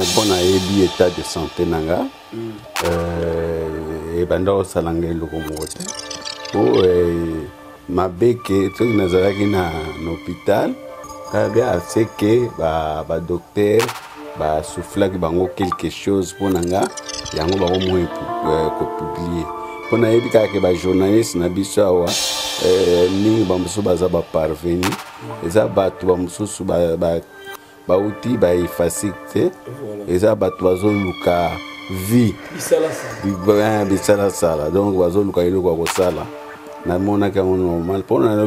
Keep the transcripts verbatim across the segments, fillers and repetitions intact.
Bon ayebi état de santé nanga euh et bando salanga lokomote o mabeke to nazaraki na hôpital kabia seke ba ba docteur ba soufflaki bango quelque chose pour nanga yango ba mo ko publier pona yebi ka ke ba journaliste na biso awa euh ni ba musu baza ba parvenir eza batu ba musu ba ba outil ba efacité eza batu bazo luka vie bisala sala bisala sala donc bazo luka ile kwa kosala na mona ka normal pona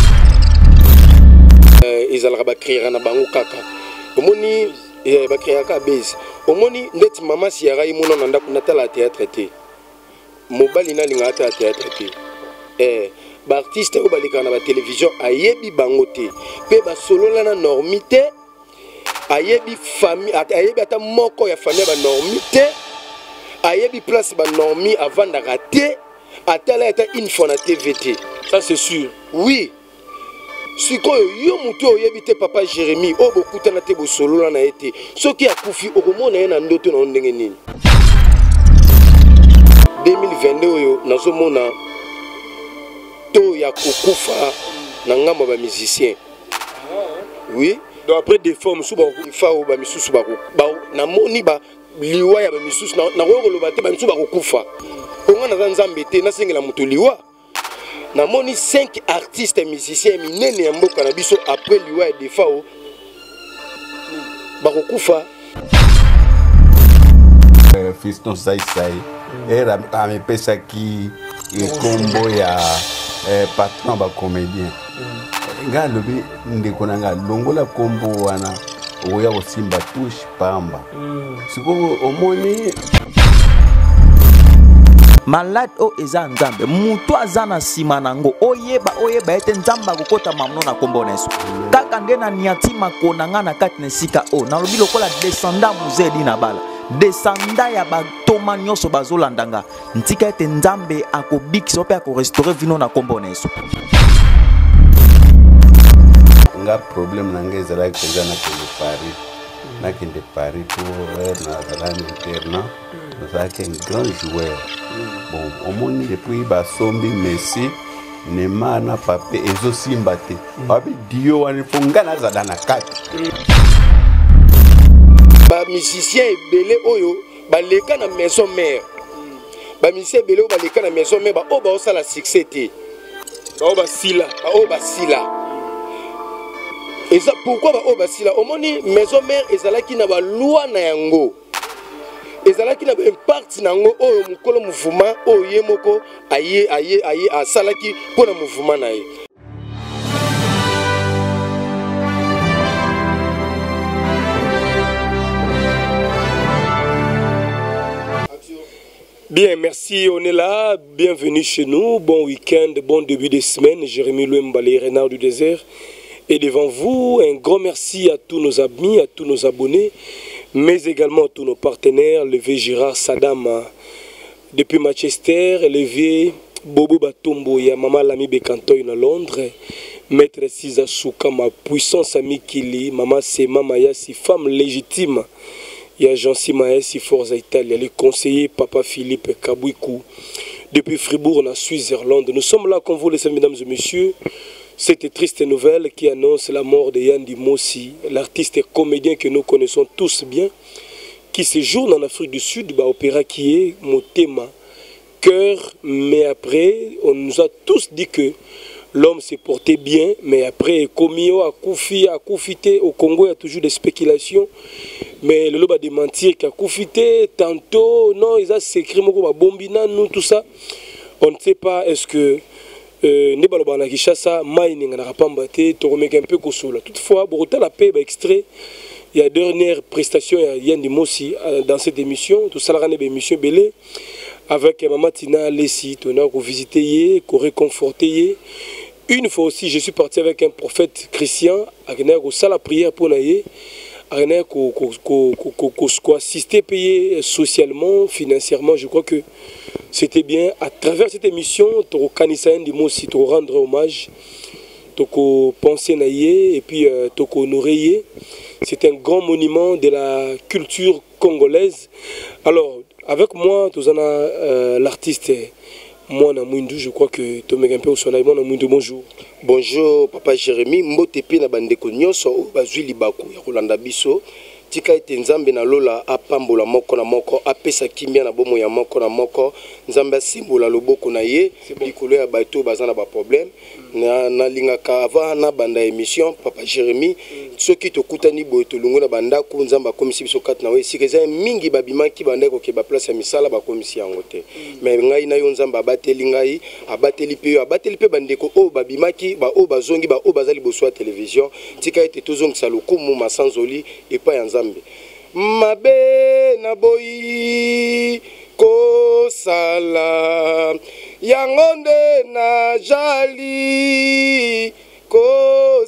euh izalaka ba créer na bango kaka omoni ba créer ka base omoni ndeti mama siara imona na ndako natala théâtre te mobali na linga ta théâtre te eh ba artiste o balika na ba télévision ayebi bango te pe ba solola na normité ayebi famille ayebi ata moko ya famille ba normité ayebi place ba normi avant de rater atala ata une fois na T V T ça c'est sûr oui sikoyo yo muto oyebi te papa Jérémy o bokuta na te bo solola na été soki akufi okomona ye na ndoto na ndenge nini deux mille vingt-deux oyo nazomona to ya kokufa na ngamba ba musicien oui donc après des formes sous ba fa o ba misusu ba ba na moni ba liwa ya ba misusu na ko loba te ba misusu ba kokufa konga na nzambe te na sengela mutu liwa na moni cinq artistes musiciens minene ya mboka na biso après liwa ya des fa o ba kokufa Fiston Sai Sai era amepesa ki kombo ya patron ba comédien nga lobi ndeko nanga longola kombo wana oya osimba touche pamba siko omoni malade o eza nzambe mutu azana sima nango oyeba oyeba ete nzamba kokota mamno na kombo neso kaka nde na niati makona nga na kati na sika o na lobi lokola descendant muzedi na bala descendant ya batoma nyonso bazolandanga ntika ete nzambe akobikisa pe akorestaurer vino na kombo neso nga problème nanga ezala koza na kende Paris na kende Paris pour na zala internat c'est un grand joueur bon omoni depuis ba sombi Messi Neymar na Mbappé ezo simba te babi dio wana fonga na zala na kati ba musicien ebele oyo ba leka na maison mère ba musicien ebele oyo ba leka na maison mère ba o ba osala succès te ba o ba sila ba o ba sila et ça pourquoi ba o ba sila omoni maison mère ezalaki na ba loi na yango ezalaki na ba impact nango oyo mukolo mouvement oyo ye moko aye aye aye asalaki pona mouvement na ye. Bien, merci, on est là, bienvenue chez nous, bon week-end, bon début de semaine, Jérémy Louembalé, Renard du désert. Et devant vous, un grand merci à tous nos amis, à tous nos abonnés, mais également à tous nos partenaires, le vieux Gérard Sadam, depuis Manchester, le vieux Bobo Batombo, ya Maman Lami Bekantoy à Londres, Maître Siza Souka, ma puissance amie Kili, Maman Sema Mayasi, femme légitime. Il y a Jean Simaesi Forza Italia, le conseiller Papa Philippe Kabouikou, depuis Fribourg, en Suisse-Irlande. Nous sommes là, comme vous le savez, mesdames et messieurs. Cette triste nouvelle qui annonce la mort de Yandi Mossi, l'artiste et comédien que nous connaissons tous bien, qui séjourne en Afrique du Sud, bah, opéra qui est Motema, cœur, mais après, on nous a tous dit que l'homme s'est porté bien, mais après, Komio a Koufi, a Koufité, au Congo, il y a toujours des spéculations. Mais le loba de mentir qu'à Koufité, tantôt, non, ils ont sécrit, Bombina, nous, tout ça. On ne sait pas, est-ce que ne baloba na Kishasa, mining na rapambate, to remettre un peu Kosola. Toutefois, pour autant la paix, extrait, il y a dernière prestation, il y a Yandi Mossi dans cette émission, tout ça, la émission Belé, avec Maman Tina Lessi, on a visité, qu'on réconforté. Une fois aussi, je suis parti avec un prophète chrétien, à la prière pour naïe, à assister, payer socialement, financièrement. Je crois que c'était bien. À travers cette émission, tu as rendre hommage toko penser naïe et puis euh, toko honorer. C'est un grand monument de la culture congolaise. Alors, avec moi, tu as euh, l'artiste Mwana Mwindu, je crois que tu m'as un peu au soleil. Mwana Mwindu, bonjour. Bonjour, Papa Jérémy. Mbotepe na bandeko nyonso bazwi libaku ya kolanda biso. Tika ete nzambe na lola apambola moko na moko apesa kimia na bomo ya moko na moko nzambe asimbola loboko na ye likolo ya bato baza na ba problème na na lingaka ava na banda émission Papa Jérémy soki tokutani boye tolungo na banda ku nzamba komisi biso kat na we sikeza mingi babimaki banda ko ke ba place ya misala ba komisi yango te mais ngai na yo nzamba abateli ngai abateli pe abateli pe bandeko o babimaki ba o bazongi ba o bazali boswa télévision tika ete tozongisa lokumu masanzoli et pas ya nzambe mabe na boyi ko sala yangonde na jali ko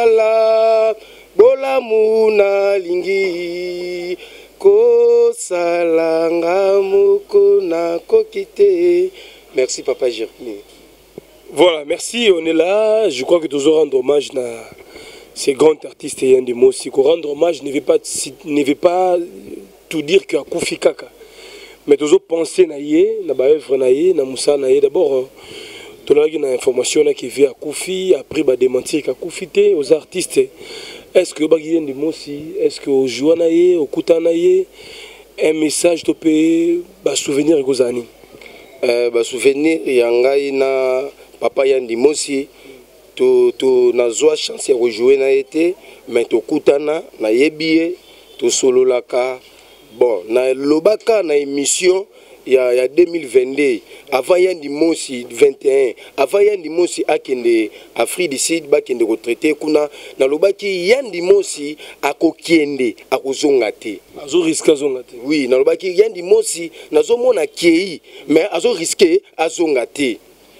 sala bolamu na lingi ko sala ngamuko na kokite. Merci Papa Jérémy. Voilà, merci, on est là. Je crois que tu dois rendre hommage à ces grands artistes et des mots. Si rendre hommage ne veut pas, ne veut pas tout dire que Koufi Kaka. Mais tu dois penser na yé, na ba œuvre na yé, na Moussa na yé. D'abord, tu as une information qui vient à Koufi, après bah démentir qu'à Koufi té aux artistes. Est-ce que bagay des mots si, est-ce que au joua na yé, au kuta na yé, un message tu peux bah souvenir gozani. Euh, bah souvenir yangai na papa yandi mosi. To to nazwa chance ya rejouer na été mais to kutana na yebie to solo laka bon na lobaka na émission ya ya deux mille vingt-deux avant yandi mosi vingt et un avant yandi mosi akende Afrique du Sud ba kende retraité kuna na lobaki yandi mosi akokende akozonga te azo risque zonga te oui na lobaki yandi mosi nazo mona kei mais azo risquer azonga te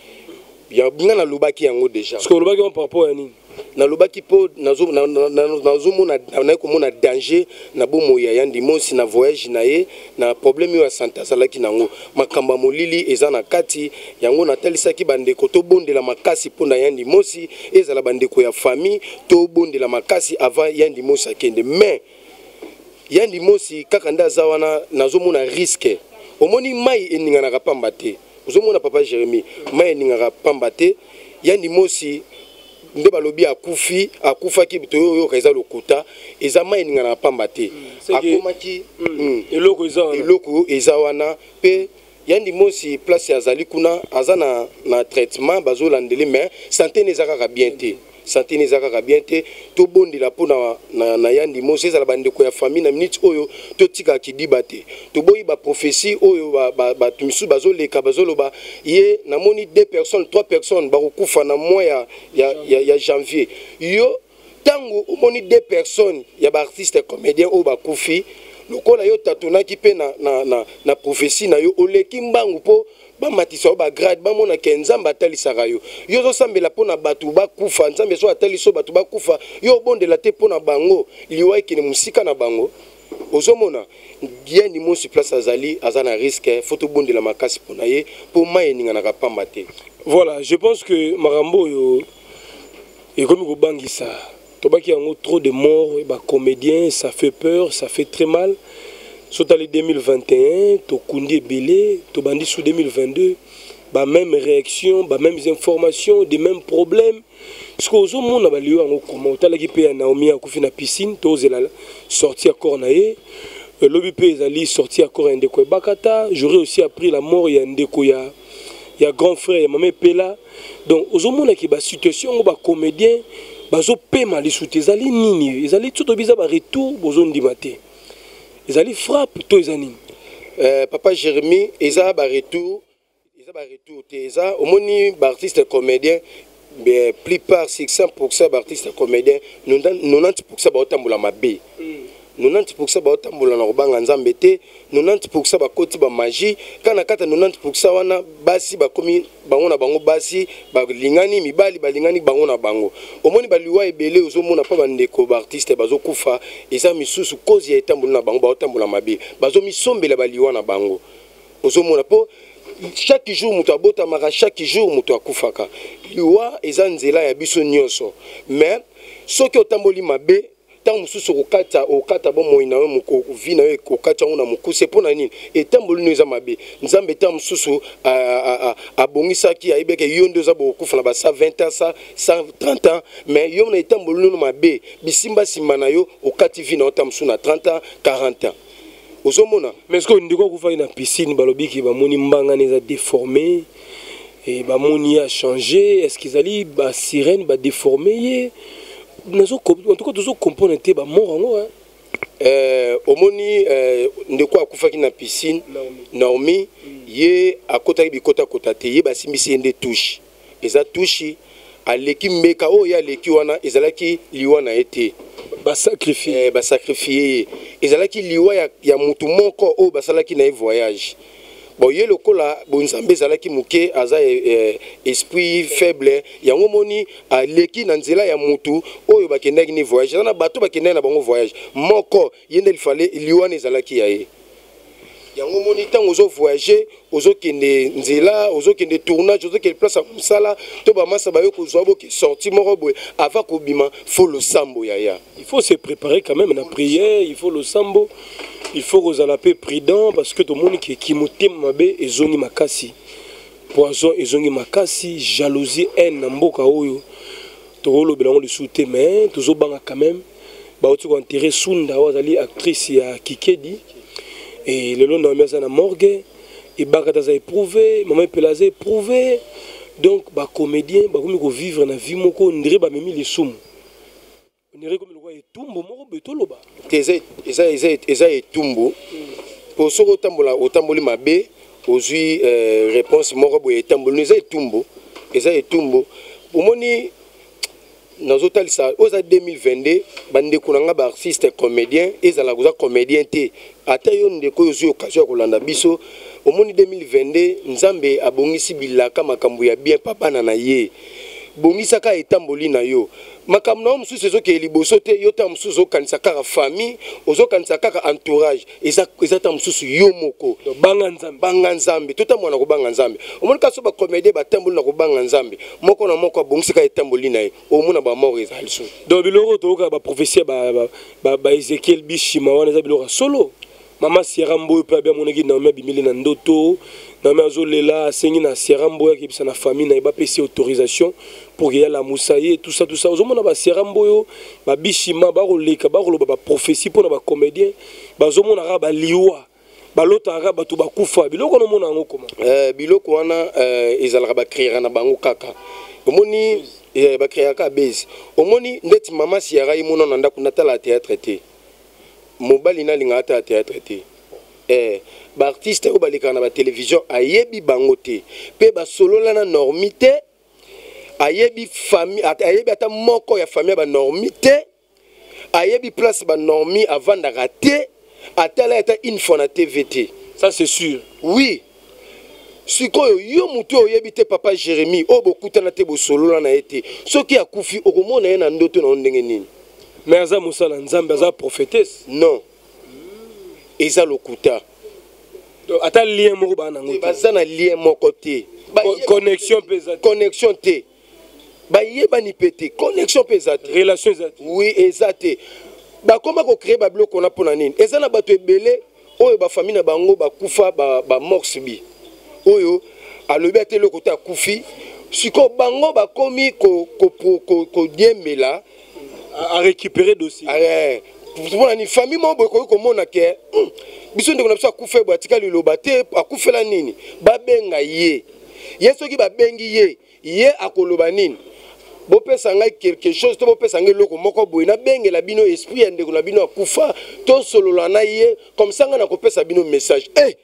ya binga na lobaki yango déjà parce que lobaki on par rapport à nini na lobaki po nazo nazo mona na ko mona danger na bomo ya yandi mosi na voyage na ye na problème ya santé azalaki nango makamba molili eza na kati yango na talisaki bandeko to bondela makasi po na yandi mosi ezala bandeko ya famille to bondela makasi avant yandi mosi akende mais yandi mosi kaka nda zawana nazo mona risque omoni mai eninga na kapamba te uzomona Papa Jérémy mai ningaka pamba te yandi mosi nde balobi akufi akufaki bito yo kaza lokuta eza mai ningana pamba te akomaki eloko eza wana eloko eza wana pe yandi mosi place ya zali kuna azana na traitement bazolandeli mais santé nezaka bien te santé nezaka bien te to bondela pona na, na yandi mosi ezala bandeko ya famille na minute oyo to tika kidiba te to boyi ba prophétie oyo ba ba, ba tumisu bazoleka bazoloba ye namoni deux personnes trois personnes bakokufa na mois ya ya, ya, ya janvier yo tango omoni deux personnes ya ba artiste comédien oyo bakufi lokola yo tatonaki pe na na na, na prophétie na yo oleki mbangu po ba matisa ba grade ba mona ke nzamba atalisaka yo yo zo sambela pona batu bakufa nzambe so ataliso batu bakufa yo bondela te pona bango liwa ikene musika na bango ozomona yandi mosi place azali azana risque photo bondela makasi pona ye po mai ninga na kapamba te. Voilà, je pense que Marambo yo et comme go bangisa tobaki yango trop de morts et ba comédiens ça fait peur, ça fait très mal. Sur les deux mille vingt et un, to kundi belé, to bandi sous deux mille vingt-deux, bah même réaction, bah mêmes informations, des mêmes problèmes. Parce que aux hommes on a balayé en comment, t'as l'équipe à Naomi à Kofi na piscine, to zela sorti à Cornaé, lobby pays ali sorti à Cor Ndeko Bakata. J'aurais aussi appris la mort il y a Ndeko ya, il y a grand frère, il y a Mamé Pela. Donc aux hommes on a qui bah situation, bah comédien, bah zo paiement les sous tes ali nini, ils allaient tout au bizarre bah retour, boson di maté. Ils allaient frapper tous les années. Euh, Papa Jérémy, ils ont un retour. Ils ont un retour. Ils ont un artiste comédien. Mais plupart, six pour cent d'artistes comédiens, quatre-vingt-dix pour cent de mabe. quatre-vingt-dix pour cent de nzambe te, quatre-vingt-dix pour cent bakoti ba magie, kana kata quatre-vingt-dix pour cent wana basi bakomi bango na bango basi balingani mibali balingani bango na bango. Omoni baliwa ebele ozomona pa bandeko ba artiste bazokufa, eza misusu cause ya etambola na bango ba otambola mabe. Bazo misombela baliwa na bango. Ozomona po chaque jour mutu abotamaka, chaque jour mutu akufaka. Liwa eza nzela ya biso nyonso. Mais soki otamboli mabe tant mususu okata okata bo moina we muko vina we okata ngona mukuse pona nini etamboli neza mabe nzambe tant mususu a abongisa ki aibeke yondo za bo kufa na ba vingt ans ça cent trente ans mais yo na etamboli no mabe bisimba simana yo okati vina otamsu na trente ans quarante ans ozomona. Mais est-ce que ndiko kufa na piscine balobi ki ba moni mbanga neza déformé et ba moni a changé, est-ce qu'ils allaient ba sirène ba déformé en tout cas toujours comprendre te ba mort ngo hein euh omoni euh ndeko akufaki na piscine Naomi ye akota bikota kota te ye basimbisi ende touche eza touche aleki mbeka o ya leki wana ezalaki liwa na ete ba sacrifier ba sacrifier ezalaki liwa ya, ya mutu moko o basalaki na voyage. Bon ye lokola bonzambe zalaki muke aza eh, esprit faible yango moni aleki na nzela ya mutu oyo bakendaki ni voyage na bato bakendaki na bango voyage moko yende lifale liwana ezalaki ya ye yango moni tango ozo voyager ozo kende nzela ozo kende tournage ozo kende place musala to ba masa ba yo ko zo bo ki sorti moko boy avant ko bima faut le sambo ya ya il faut se préparer quand même na prière, il faut le sambo. Il faut que vous soyez prudent parce que tout le monde qui qui moté mabe ezongi makasi poison ezongi makasi jalousie haine na mboka oyo to lo belango le souté mais toujours banga quand même ba otu ko enterrer Sunda wazali actrice ya Kikedi et le long na mesa na morgue et baka za éprouvé maman pelaze éprouvé donc ba comédien ba komi ko vivre na vie moko ndire ba memi les soum on dirait comme le roi et tumbo moko betoloba eza eza eza eza etumbu pour soko otambola otamboli mabe ozwi euh, réponse moko boye etamboli eza etumbu eza etumbu omoni nazotalisa oza deux mille vingt-deux bandeko nanga ba artiste comédien ezala koza comédien te ata yo ndeko ozwi occasion ya kolanda biso omoni deux mille vingt-deux nzambe abongisi bilaka makambo ya bien papa na na ye bongisaka etamboli na yo makambo na mususu ezoke liboso te yo ta mususu okanisa kaka famille ozokanisa kaka entourage eza eza ta mususu yo moko banga nzambe banga nzambe tota mwana ko banga nzambe omoni kaso ba comédie batamboli na ko banga nzambe moko na moko abongisaka etamboli na ye omona ba mort eza liso donc biloko to ba prophétie ba ba ba Ezekiel Bishima wana za biloko solo mama Sierra Mboyo pe bien monaki na mabimili na ndoto na mazolela sengi na Sierra Mboyo ki bisa na famille na ba pesi autorisation pour qu'il y ait la moussaïe tout ça tout ça ozomona ba Sierra Mboyo ba Bishima ba roleka ba roloba ba prophétie pour na ba comédien ba zomona ra ba liwa ba lota ra ba to ba kufa biloko no mona ngo koma euh biloko wana euh ezalaka ba créer na bango kaka omoni eh ba créer ka base omoni ndeti mama Sierra imona na ndako natala théâtre te mobali na linga ata théâtre te eh ba artiste o balika na ba télévision ayebi bango te pe ba solola na normité ayebi famille ayebi ata moko ya famille ba normité ayebi place ba normi avant de rater atala ata une fois na T V T ça c'est sûr oui sikoyo yo mutu oyebi te papa Jérémy o bokutana te bo solola na ete soki akufi okomona ye na ndoto na ndenge nini mais aza musala nzambe aza prophétesse non eza lokuta ata lien moko ba nango baza na lien moko te connexion pesate connexion te ba yeba ni pété connexion pesate relation ezate oui ezate ba koma ko créer ba bloc on a pona nini eza na bato ebele oyo ba famille na bango ba kufa ba ba morse bi oyo alobi ate lokuta kufi siko bango ba komi ko ko ko ko diemela à récupérer dossier ah pour une famille mo boy ko mona ke biso ndeko na biso akufe bo atika liloba te akufela nini babenga ye ye soki babengi ye ye akoloba nini bo pesa ngai quelque chose to bo pesa ngai loko moko boy na bengela bino esprit ya ndeko na bino akufa to solola na ye comme ça nga na ko pesa bino message eh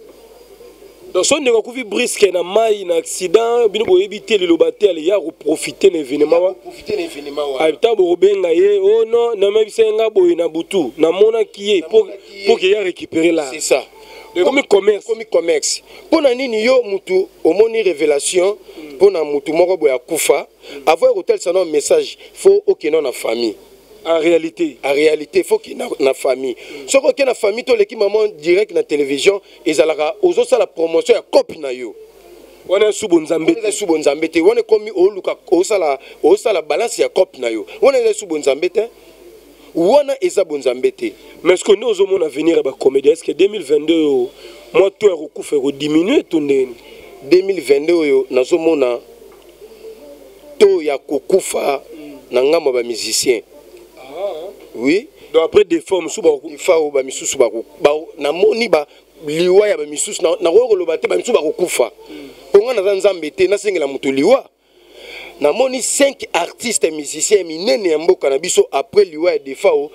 donc son ndeko kufi brisque na mai na accident bino bo éviter le lobaté aller ya profiter l'événement wa profiter l'événement wa ayta bo benga ye oh non na mebisenga boy na butu na mona kiye pour pour qu'il y a récupérer là c'est ça comme commerce comme commerce pona nini yo mutu omoni révélation pona mutu moko boya kufa avoir hôtel ça non message faut aucun na famille en réalité en réalité faut qu'il na, na famille so ko ke na famille to leki maman direct na télévision ezalaka ozo sala promotion ya copie na yo wana subo nzambe wana subo nzambe te wana komi oluka osala osala balance ya copie na yo wana eza subo nzambe te wana eza bonzambe te. Mais est-ce que nous avons avenir à la comédie? Est-ce que deux mille vingt-deux moi tout est recouvert ou diminuer tout deux mille vingt-deux nous avons to ya kokufa na ngamba ba musicien. Oui. Donc après des formes sous ba fa o ba misusu ba ba na moni ba liwa ya ba misusu na na ko loba te ba misusu ba kokufa. Ponga na nzambe te na sengela mutu liwa. Na moni cinq artistes musiciens minene ya mboka na biso après liwa ya defao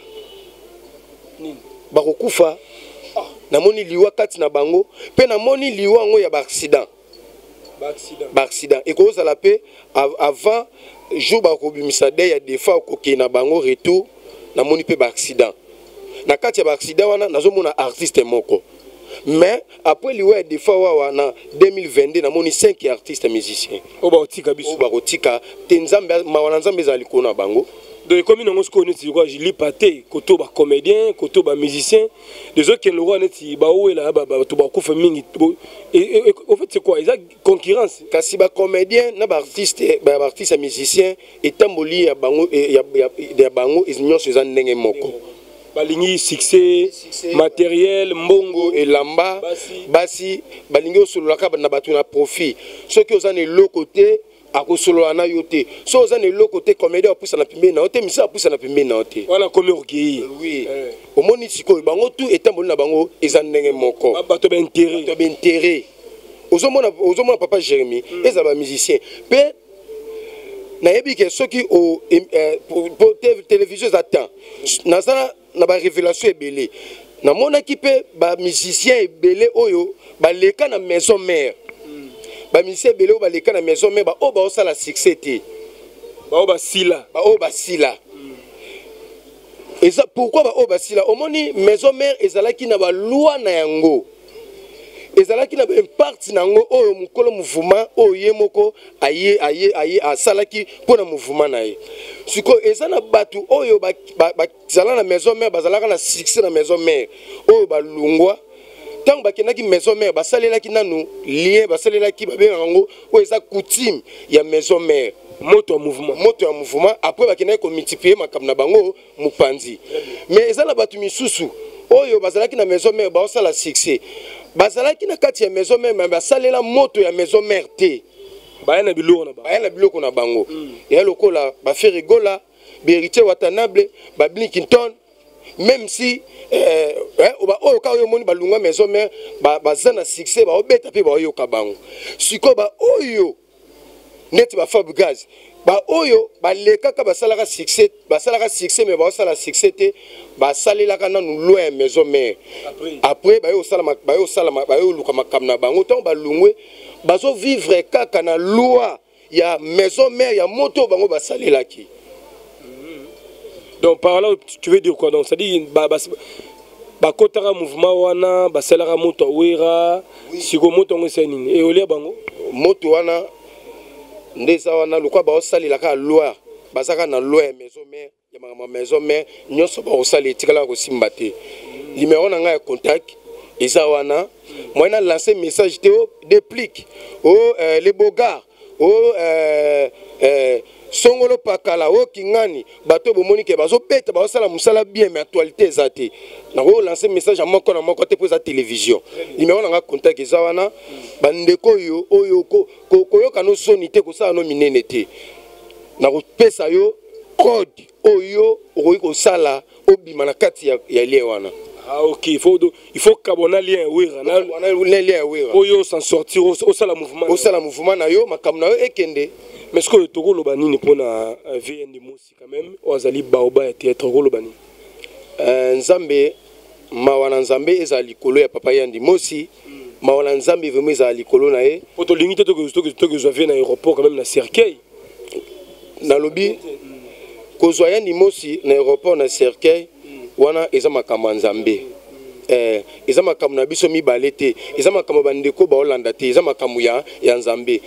ba kokufa. Na moni liwa kati na bango pe na moni liwa ngo ya ba accident. Ba accident. Ba accident et ko za la paix avant jour ba ko bimisa de ya defao ko ke na bango retour na moni pe ba accident. Na kati ya ba accident wana nazo mona artiste moko. Mais après liwa ya defao wa na deux mille vingt-deux na moni cinq artistes musiciens. O ba otika biso. O ba otika te nzambe ma wana nzambe za likona bango. Donc comme nous on connaît quoi je lis paté koto ba comédien koto ba musicien des autres qui le roi neti ba ou là ba to ba ko fa mingi et en fait c'est quoi ils ont concurrence kasi ba comédien na ba artiste ba artiste musicien et tamboli ya bango ya ya bango iznyo se za ndenge moko balingi succès matériel mbongo et lamba basi balingi osolola ka na batu na profit ceux qui ont ne le côté akosolo ana yote so ozane le côté comédien apusa na pimbe na ote misa apusa na pimbe na ote wana komi orgueil oui omoni siko bango tout etamboli na bango eza ndenge moko bato ba intérêt bato ba intérêt ozomona ozomona papa Jérémy eza ba musicien pe na yebi ke soki o pour télévision attend nazana na ba révélation ebele na mona ki pe ba musicien ebele oyo ba leka na maison mère ba musicien belé ba leka na maison mais ba o ba osala succès té ba o ba sila ba o ba sila et ça pourquoi ba o ba sila omoni maison mère ezalaki na ba loi na yango ezalaki na ba impact na ngo oyo mukolo mouvement oyo moko aye aye aye asalaki pona mouvement na ye siko ezana batu oyo ba ba zala na maison mère bazalaka na succès na maison mère oyo ba lungwa tant bakendaki maison mère basalelaki nanu lien basalelaki babenga ngo o eza coutume ya maison mère moto en mouvement moto en mouvement après bakendaki ko multiplier makam na bango mupanzi mais eza na batu misusu oyo bazalaki na maison mère ba osala succès bazalaki na kati ya maison mère mais basalela moto ya maison mère te ba na biloko na ba ba na biloko na bango ya lokola ba fait rigola Berité Watanabe ba Blinkington même si euh oba oyo ka oyo moni balunga maison mère ba bazana succès ba obeta pe ba oyo ka bango siko ba oyo net ba Fabgaz ba oyo ba leka ka basalaka succès basalaka succès mais ba osala succès te ba salela kana nu loin maison mère après après ba yo sala ba yo sala ba yo luka makam na bango tant ba lungwe bazo vivre kaka na loi ya maison mère ya moto bango ba salela ki. Donc par là tu veux dire quoi donc ça dit ba ba ba kotara mouvement wana ba salara moto wera siko moto ngese nini e olia bango moto wana ndesa wana lokwa ba osali la ka loi bazaka na loi maison mère ya ma maison mère nyoso ba osali etikala ko simbate numéro na nga ya contact eza wana moi na lancer message théo déplique oh euh, les bogards oh euh euh songolo pakala o kingani bato bomoni ke bazo peta ba sala musala bien mais actualité ezate na ko lancer message à moko na moko te pour sa télévision numéro na nga contact eza wana bandeko yo oyo ko koyoka no sonité ko sala no minene te na ko pesa yo code oyo okoki ko sala obima na kati ya, ya lien wana. Ah ok, il faut il faut qu'abonner lien wera na lien wera oyo s'en sortir au sala mouvement au sala mouvement na yo makam na yo ekende. Mais est-ce que tu as le banini pour la V N D Moussi quand même ou azali baoba et théâtre le banini nzambe mawana nzambe ezali kolo ya papa yandi Moussi mawana nzambe vraiment ezali kolo na ye poto limité to que to que je na aéroport quand même na cercueil na lobi kozwa yandi Moussi na aéroport na cercueil wana eza makambo nzambe eh eza makambo na biso mibale te eza makambo bandeko ba Hollanda te eza makambo ya ya nzambe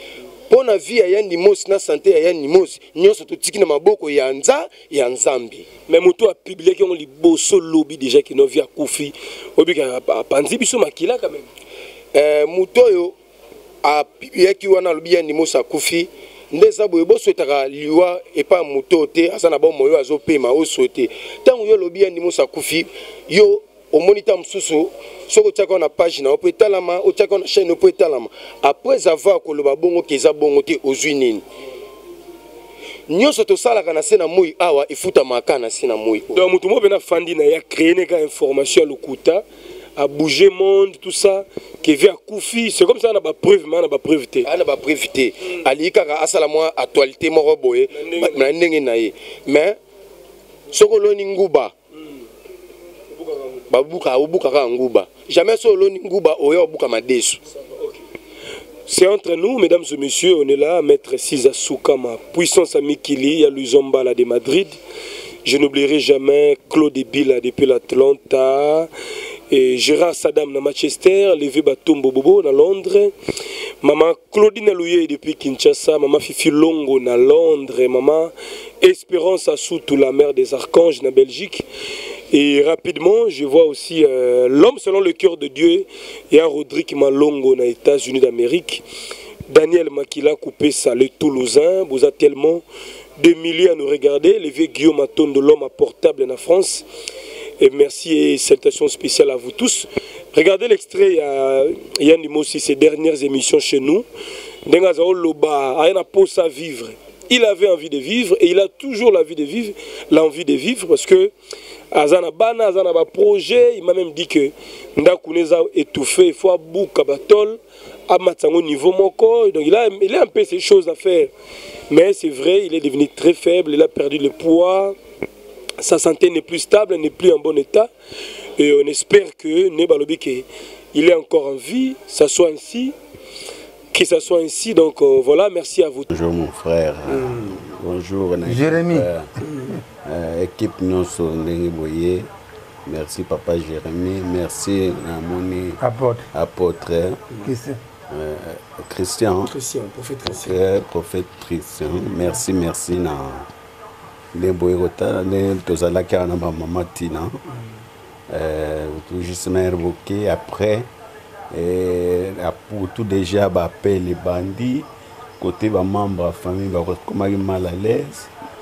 pour na vie ya Nimos na santé ya Nimos nyonso totiki na maboko ya nza ya nzambi. Mais moto a publié que on liboso lobby déjà qui no via Koufi obi ka panzi biso makila quand même. Euh moto yo a publié ki wana lobby ya Nimos a Koufi ndeza boye bo souhaitera liwa et pas moto te asana bon moyo azopema o souhaiter. Tant yo lobby ya Nimos a Koufi yo au moniteur msusu soko tchaka na page na opo etalama o tchaka na chaîne opo etalama après avoir koloba bongo keza bongo te ozwi nini nyonso tosalaka na se na moi awa efuta maka na se na moi donc mutu mo bena fandi na ya créer neka information lokuta a bouger monde tout ça qui vient Koufi c'est comme ça na ba preuve man na ba preuve te ana ba preuve te ali kaka asala moi actualité moko boye na ndenge na ye mais soko loni nguba babuka obuka ka nguba jamais solo nguba oyo obuka madesu. C'est entre nous, mesdames et messieurs, on est là, Maître Siza Soukama, puissance Amikili, à Luzombala de Madrid. Je n'oublierai jamais Claude Bila depuis l'Atlanta, et Gérard Saddam na Manchester, Levé Batumbo Bobo na Londres, Maman Claudine Alouye depuis Kinshasa, Maman Fifi Longo na Londres, Maman Espérance Assoutou, la mère des archanges na Belgique. Et rapidement, je vois aussi euh, l'homme selon le cœur de Dieu, et un Rodrigue Malongo aux États-Unis d'Amérique, Daniel Makila Coupé, ça le Toulousain, vous avez tellement de milliers à nous regarder, le vieux Guillaume Aton de l'homme à portable en France. Et merci et salutations spéciales à vous tous. Regardez l'extrait, il y a aussi ces dernières émissions chez nous. Dengazao Loba, a pause à vivre. Il avait envie de vivre et il a toujours l'envie de vivre, l'envie de vivre parce que Azana Bana, Azana ba projet, il m'a même dit que Ndakuneza étouffé, il faut abouka batol, à Matsango niveau moko, donc il a, il a un peu ces choses à faire. Mais c'est vrai, il est devenu très faible, il a perdu le poids, sa santé n'est plus stable, n'est plus en bon état. Et on espère que Nebalobi, il est encore en vie, ça soit ainsi, que ça soit ainsi. Donc euh, voilà, merci à vous. Bonjour mon frère, mm. Bonjour Jérémy. Frère. Euh, équipe Nyonso Ndenge Boye, merci papa Jérémy, merci Namoni apôtre, apôtre Christian. Euh, Christian, Christian, prophète Christian. Euh, prophète Christian, merci, merci na Ndenge Boye Rota, Ndenge Tozalaki na maman Tina, tout juste mère Boké, après, et pour tout déjà, appel les bandits, côté des membres de la famille, comment mal à l'aise.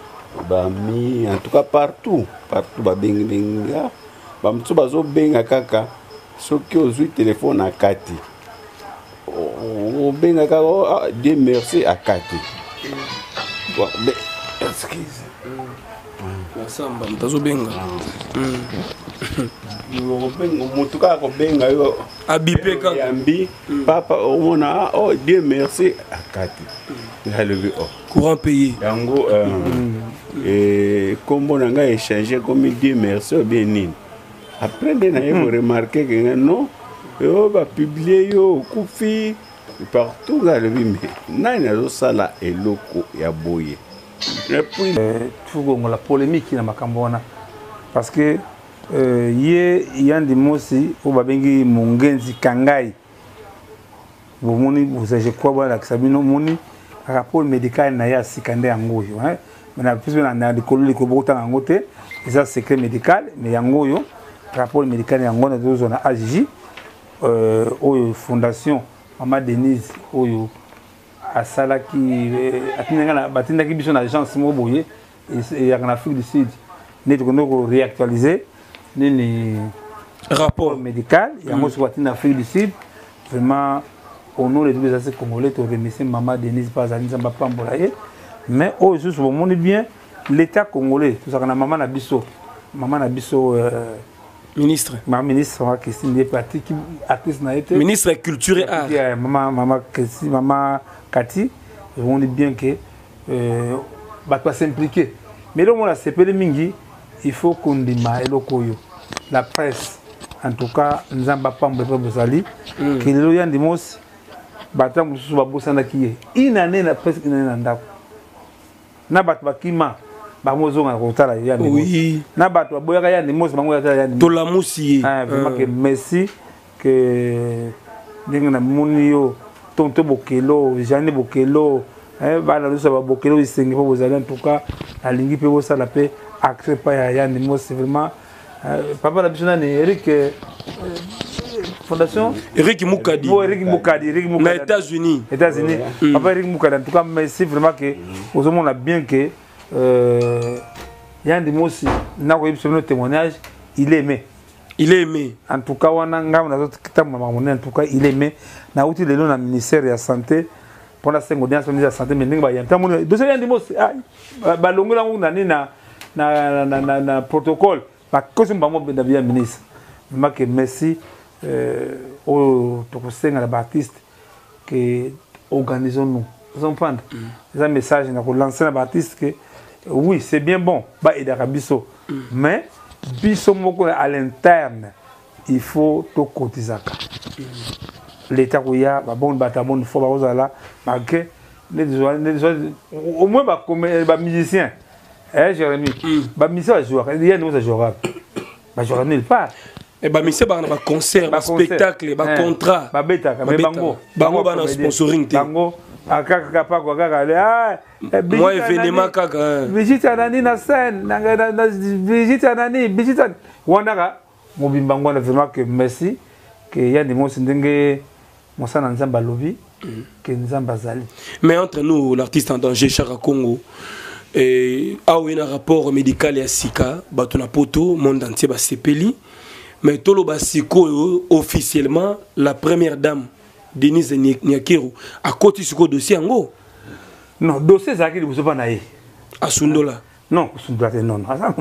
Bami en tout cas partout partout ba benga benga ba mtu bazo benga kaka soki ozui téléphone à kati o benga kaka oh, Dieu merci à kati bon mais excuse la samba mtazo benga o benga mutu kaka ko benga yo abipé kaka yambi papa on a oh Dieu merci à kati ngalevi oh courant payé yango euh, et comme on a échangé comme Dieu merci bien nini après de na vous remarquer que non yo va publier yo Koufi partout ngalevi mais nani azo sala eloko ya boye et puis tout la polémique na makambo wana parce que euh yé yandi mosi o babengi mongenzi kangai bomoni vous je crois voilà que sabino moni rapport médical na ya sikande yango yo hein mais plus na na likolo liko bota yango te ça secret médical mais yango yo rapport médical yango na zo na A J J euh o fondation Mama Denise oyo asala ki atinga na batinda ki biso na agence mo boye et en Afrique du Sud net ko réactualiser ni rapport médical yango so batinda Afrique du Sud vraiment au nom de tous les assez congolais to remercier Mama Denise Pazani Zamba Pambolaye mais au juste au monde bien l'état congolais tout ça na maman na biso maman na biso euh, ministre ma ministre wa Christine des partis qui artiste na été ministre culture et art maman maman Christine maman Cathy on dit bien que euh ba pas s'impliquer mais le monde a sepelé mingi il faut qu'on dima eloko yo la presse en tout cas Nzamba Pambolaye Bozali que le yan dimos bata mususu babosana kiye inane na presse inane na ndako na bato bakima bamozonga kotala ya ni oui na bato baboyaka ya ni mosi bango ya ya ni to la musi ah vraiment que merci que ndenge na moni yo Tonto Bokelo, Jeanne Bokelo, hein, bana lusa ba Bokelo isengi po bozali en tout cas alingi pe bosa la pe accès pa ya ya nimo c'est vraiment papa la bisona ni Eric Fondation Eric Moukadi. Oh, Eric Moukadi, Eric Moukadi. Aux États-Unis. États-Unis. Mm. Papa Eric Moukadi. En tout cas, merci vraiment que aux hommes on a bien que euh il y a des mots aussi. N'a pas eu ce témoignage, il est aimé. Il est aimé. En tout cas, on a un autre qui en tout cas, il est aimé. N'a outil de l'eau dans le ministère de la santé pour la cinq audience de la santé mais n'importe il y a un deuxième il y a des mots ah bah longue là on a na na na na protocole pas que c'est pas moi bien ministre. Vraiment que merci. Euh, au tokosenga la Baptiste que organisons-nous vous comprenez c'est un message na ko lancer la Baptiste que oui c'est bien bon ba aider biso mais biso moko à l'interne il faut to kotizaka l'état ko ya ba bon bata bon faut ba ozala malgré les au moins ba comme ba musicien eh Jérémy ba musicien joueur il y a des joueurs ba joueur nulle part. Et bah, monsieur, bah, on a un concert, un spectacle, un contrat. Bah, bêta, bah, bango. Bango, bah, on sponsoring. Bango, à kaka pa quoi, kaka, ah, moi, événement, kaka. Brigitte Anani na scène, Brigitte Anani, Brigitte Anani. Wanaka, mon bimbango, on a vraiment que merci, qu'il y a des mots, c'est dingue, mon sang en Zamba Lobi, que nous en basali. Mais entre nous, l'artiste en danger, Chara Congo, et ah oui, un rapport médical et à Sika, Batona Poto, monde entier, bah, Sepeli. Mais Tolo Basiko, officiellement, la première dame, Denise Nyakiro, a côté sur le dossier en gros. Non, dossier, c'est qui vous avez dit à Sundola. Non, Sundola, non.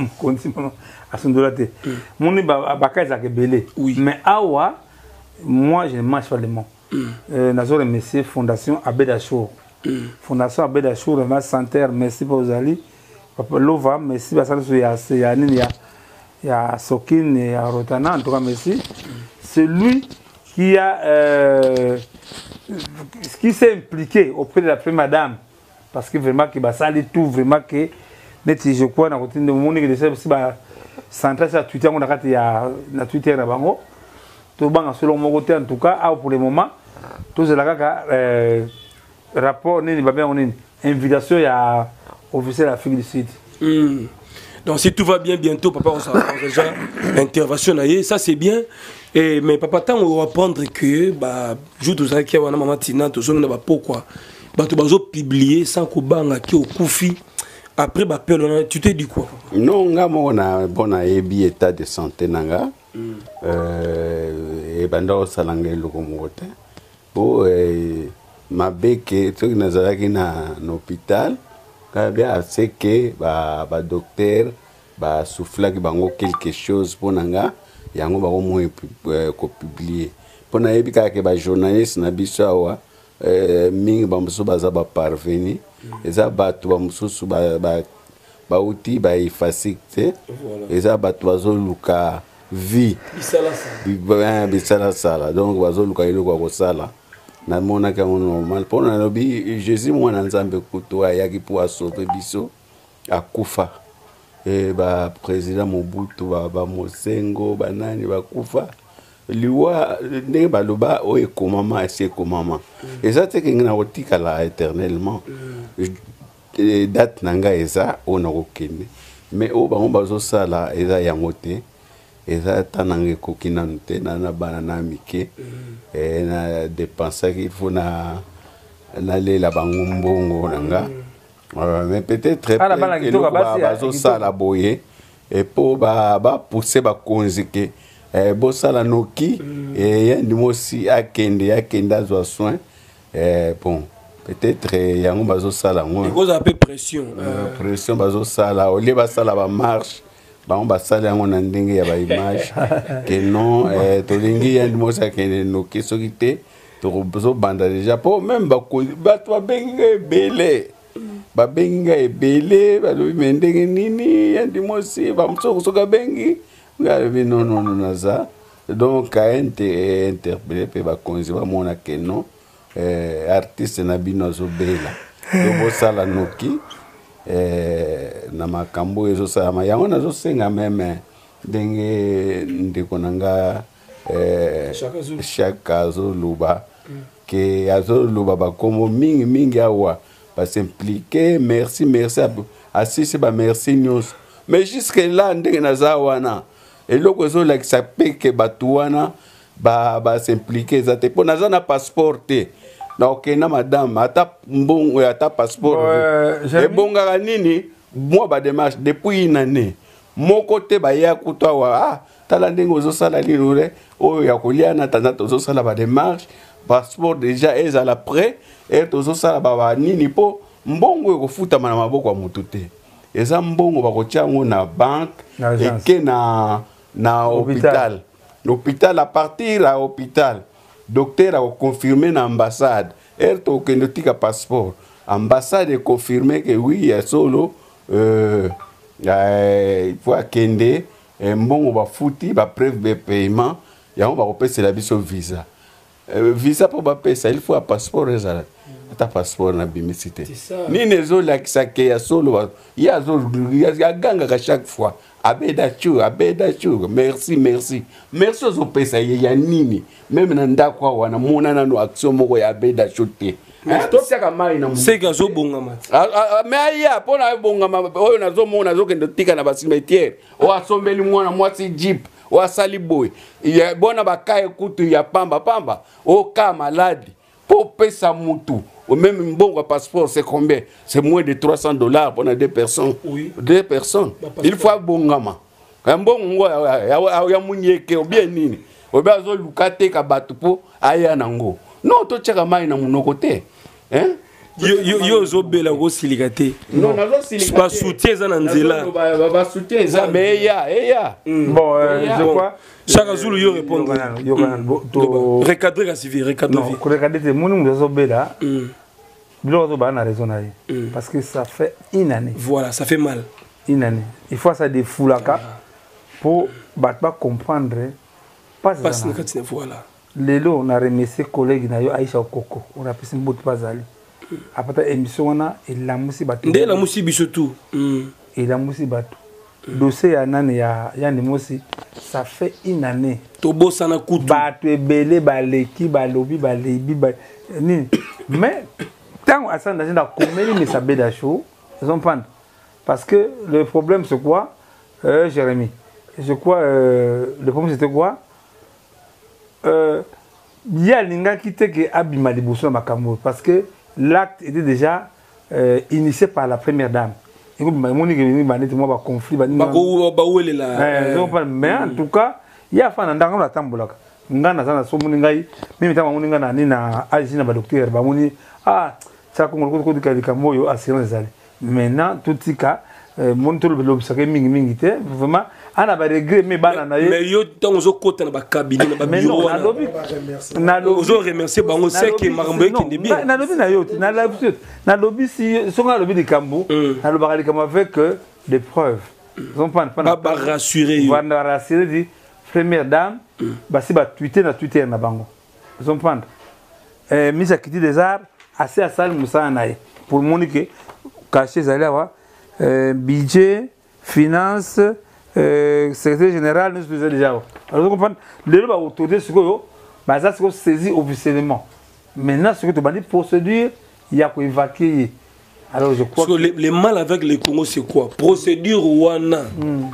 À Sundola, mon Baka est belé. Oui. Mais Awa, moi, je ne mange pas les mots. Nazor et Messie, Fondation Abedachour. Fondation Abedachour, ma santé, merci pour vous aller. Papa Lova, merci pour ça, il y a il y a Sokin et à Rotana, en tout cas, merci. C'est lui qui a euh, qui s'est impliqué auprès de la première dame. Parce que vraiment, il a sali tout, vraiment, que je crois, dans le monde, il y a centré sur Twitter, on a il y a Twitter à Bango. Tout le monde, selon mon côté, en tout cas, pour le moment, tout ce rapport, on a une invitation à officier l'Afrique du Sud. Mm. Donc si tout va bien bientôt, papa, on s'en déjà intervention ça c'est bien. Et mais papa, tant on va apprendre que bah joue tout ça qui a une maman tina tout ça on va pourquoi. Bah tu vas publier sans qu'on banga qui au koufi. Après bah tu te dis quoi? Non, nga mo na bona ebi état de santé nanga. Euh et banda osalanga loko mote. O ma beke tu nazala ki na hôpital. Bien c'est que ba ba docteur ba souffla ki bango quelque chose pour nanga yango ba mo ko publier pour na ebika ke ba journaliste na bisawa euh mingi ba muso baza ba parvenir eza batu ba muso ba ba ba uti ba efacite eza batu bazo luka vie bisala sala bisala sala donc bazo luka ile kwa kosala na mona ka normal pour na lobi Jésus mwana nzambe kuto ayaki pour sauver biso akufa e ba président Mobutu ba ba Mosengo banani bakufa liwa ndenge baloba o ekomama ese komama eza te kengena otika la éternellement date nanga eza ona kokende mais o bango bazo sala eza yango te eza tanange kokina nte na bana na mike et na dépenser qu'il faut na aller la bango nanga mais peut-être très peu bazo sala boye et pour ba ba pousser ba konzike eh bo sala noki et yandi mosi akende akenda zo soin eh bon peut-être yango bazo sala ngo cause un peu pression pression bazo sala au lieu ba sala ba marche ba on ba sala yango na ndenge ya ba image que non eh tolingi yandi mosi akende noki sokite to zo banda déjà pour même ba ba to benga belé ba benga ebele ba lo mendenge nini yandi mosi ba msoko soka bengi non non non naza donc a interpellé pe ba konzi ba mona que non eh artiste na bino zo bela do sala noki eh na makambo ezo sama yango nazo senga meme ndenge ndeko nanga eh chaka zo luba que azoloba bakomo mingi mingi awa ba s'impliquer merci merci à sisi ba merci nyos mais jusque là ndenge naza wana eloko ezolakisa pe ke bato wana ba ba s'impliquer ezate mpo naza na passeport te na okenda madame ata mbongo ata passeport ebongaka nini moi ba démarche depuis une année moko te baya kutu awa ah tala ndenge ozosala nini ule oyo ya kolia na tanda tozosala ba démarche passeport déjà ezala prêt et tozosala ba nini po mbongo ekofutama na maboko ya motu te eza mbongo bakotia yango na banque eke na na hôpital l'hôpital à partir à hôpital docteur a confirmé na ambassade et tokende tika passeport ambassade est confirmé que oui ya solo euh il faut akende mbongo bafuti ba preuve de paiement yango bakopesela biso visa visa po bapesa il faut un passeport ezala ata passeport na bimisité nini ezolakisa ke ya solo ya agangaka chaque fois abeda chu abeda chu merci merci merci ozopesa ye ya nini même na ndako awa na mona nano action moko ya abeda chu te tosiaka mai na seka azobongama me aya mpo na ebongama oyo nazomona azokende tika na basimetiere o asombeli mwana mwasi jeep o asali boye bona bakaye kutu ya pamba pamba o ka maladi po pesa mutu ou même mbongo passeport c'est combien? C'est moins de trois cents dollars pour deux personnes. Oui. Deux personnes. Il faut bongama. Un bon ya munyeke ou bien nini. Ou bien zo lukate ka batu po aya nango. Non to tchaka mai na munoko te. Hein? Yo yo yo zo bela go silikate. Non na zo silikate. Pas soutien za nzela. Ba ba soutien za mais ya ya. Bon je crois chaque jour yo répondre. Yo kana to recadrer ka civil recadrer. Non, recadrer te moni mu zo bela. Bilo zo ba na raison na parce que ça fait une année. Voilà, ça fait mal. Une année. Il faut ça des foulaka pour battre comprendre pas ça. Voilà. Lelo on a remercié collègue na yo Aïcha Okoko. On a passé beaucoup pas aller. Après émission na et la musi batu. Ndé la musi bisotu. Et la musi batu. Dossier ya nani ya ya ni musi ça fait une année. Tobo sana kutu. Batu ebele baleki balobi balebi ba ni. Mais tant à ça dans la comédie mais ça bête à chaud. Ils ont pas parce que le problème c'est quoi euh, Jérémy? Je crois euh, le problème c'était quoi? Euh, il y a l'inga qui était que abima liboso makambo parce que l'acte était déjà euh, initié par la première dame. Et comme mon nigé banete moi ba conflit ba ba ko ba wele la. Mais en tout cas, il y a fa ndanga la tambolaka. Ngana sana so moni ngai mimi tama moni ngana ni na aji na ba docteur ba moni ah ça ko ngolo ko dikali kamoyo assurance zali. Maintenant tout tika mon tolo l'obsaka mingi mingi te vraiment ana ba regret me bana na ye mais yo tant zo kota na ba cabinet na ba bureau na lobi na lobi zo remercier bango c'est que marambo qui bien na lobi na yo na la na lobi si so na lobi de kambo na lobi ba kambo avec des preuves on pas pas ba rassurer va na rassurer dit première dame ba si ba tweeter na Twitter na bango vous comprenez euh mise Kiti des arts assez à salle musa na pour monique cacher zali wa Euh, budget, finance, euh, secrétaire général, nous faisons déjà. Alors, vous comprenez, les gens ont autorisé ce que ça c'est saisi officiellement. Maintenant, ce que tu as dit, procédure, il y a qu'à évacuer. Alors, je crois. Parce que, que... Les, les mal avec les Congo, c'est quoi? Procédure Wana. Mm.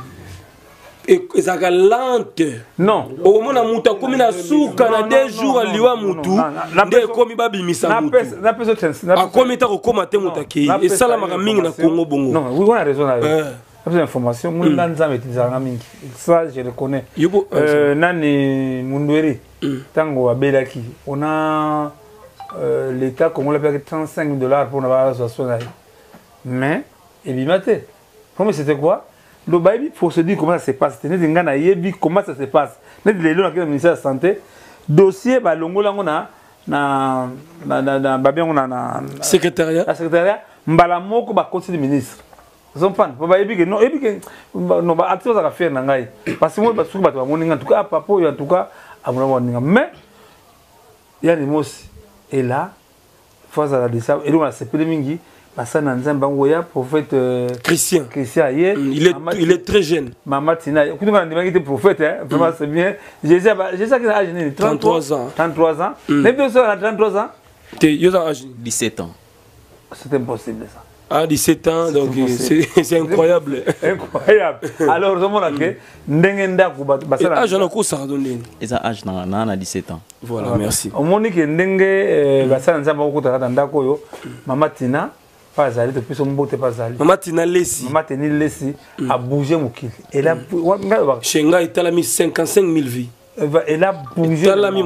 Et ça va lente. Non. Au moment où tu as commis la souka, na deux jours à liwa mutu, de komi babi misa mutu. Na personne. A komi ta rekomate mutaki. Et ça la maraming na Congo bongo. Non, oui, on a raison là. La plus information, mon nanza metisa ramingi. Ça je le connais. Euh nani Mundweri. Tango abelaki. On a l'état congolais paye trente-cinq mille dollars pour avoir la situation là. Mais et bimate. Comment c'était quoi? Le baby faut se dire comment ça se passe. Comment ça se passe. Net les lois dans le ministère de la santé. Dossier ba longo lango na na na na babia on na secrétariat. La secrétariat mbala moko ba conseil du ministre. Zompan, ba baby que non et puis que non ba acteur ça va faire na ngai. Parce que moi ba suku ba to moninga en tout cas papa en tout cas amona moninga. Mais il y a des mots et là face à la décision et donc c'est peu mingi basala na nzambe bango ya prophète euh, Christian. Christian ye Mm, il est Mama, il est très jeune. Mama Tina kutu kana ndimaki te prophète hein vraiment mm. c'est bien Jésus Jésus qui a âge ni trente-trois ans. trente-trois ans même si on a trente-trois ans Tu es âge dix-sept ans. c'est impossible ça. Ah, dix-sept ans, donc c'est incroyable. Incroyable. Alors, je me dis que Ndengenda Kuba. Ah, j'en ai encore ça donné. Et ça, âge, on a dix-sept ans. Voilà, merci. Au moment où Ndenge, Basala Nzamba Okuta Tandako yo, Mama Tina, pas Zali, depuis son mbote pas Zali. Mama Tina Lessi. Mama Tina Lessi a bougé Moukil. Elle a Shenga, il a mis cinquante-cinq mille vies. Elle a bougé.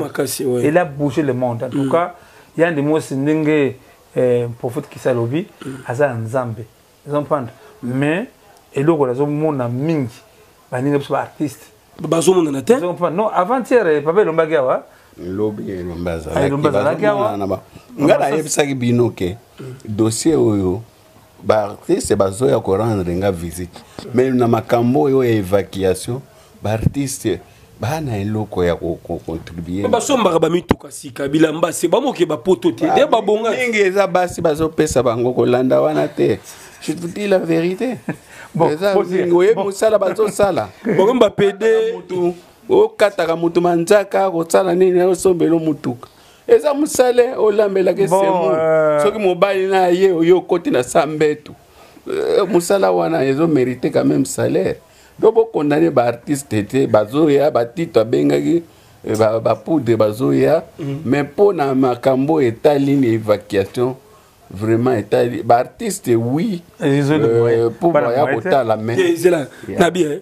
Elle a bougé le monde. En tout cas, il y a des mots Ndenge. Eh, prophète qui salobi aza nzambe comprendre mais eloko la zo mona mingi baninga biso ba artiste bazo mona na te non avant-hier papa lombaki awa lobi lombaza ay lombaza la kawa ngala yebisaki bino ke dossier oyo ba artiste bazo ya ko rendre nga visite mais na makambo oyo ya évacuation ba artiste bana eloko ya ko contribuer ba somba ba mituka sika bilamba se ba moke ba poto te de ba bonga ningi eza basi bazo pesa bango ko landa wana te je vous dis la vérité bon ngoye musala bazo sala bon ba pede mutu o kataka mutu manzaka ko sala nini o sombelo mutuka eza musale o lambela ke semu soki mobali na ye oyo koti na sambetu musala wana ezo mériter quand même salaire. Donc, condamné par artiste, bazoya, batito bengaki, ba poudre bazoya, mais pour na makambo état ligne évacuation, vraiment état ba artiste oui, pour voya kota la main. C'est là, na bien.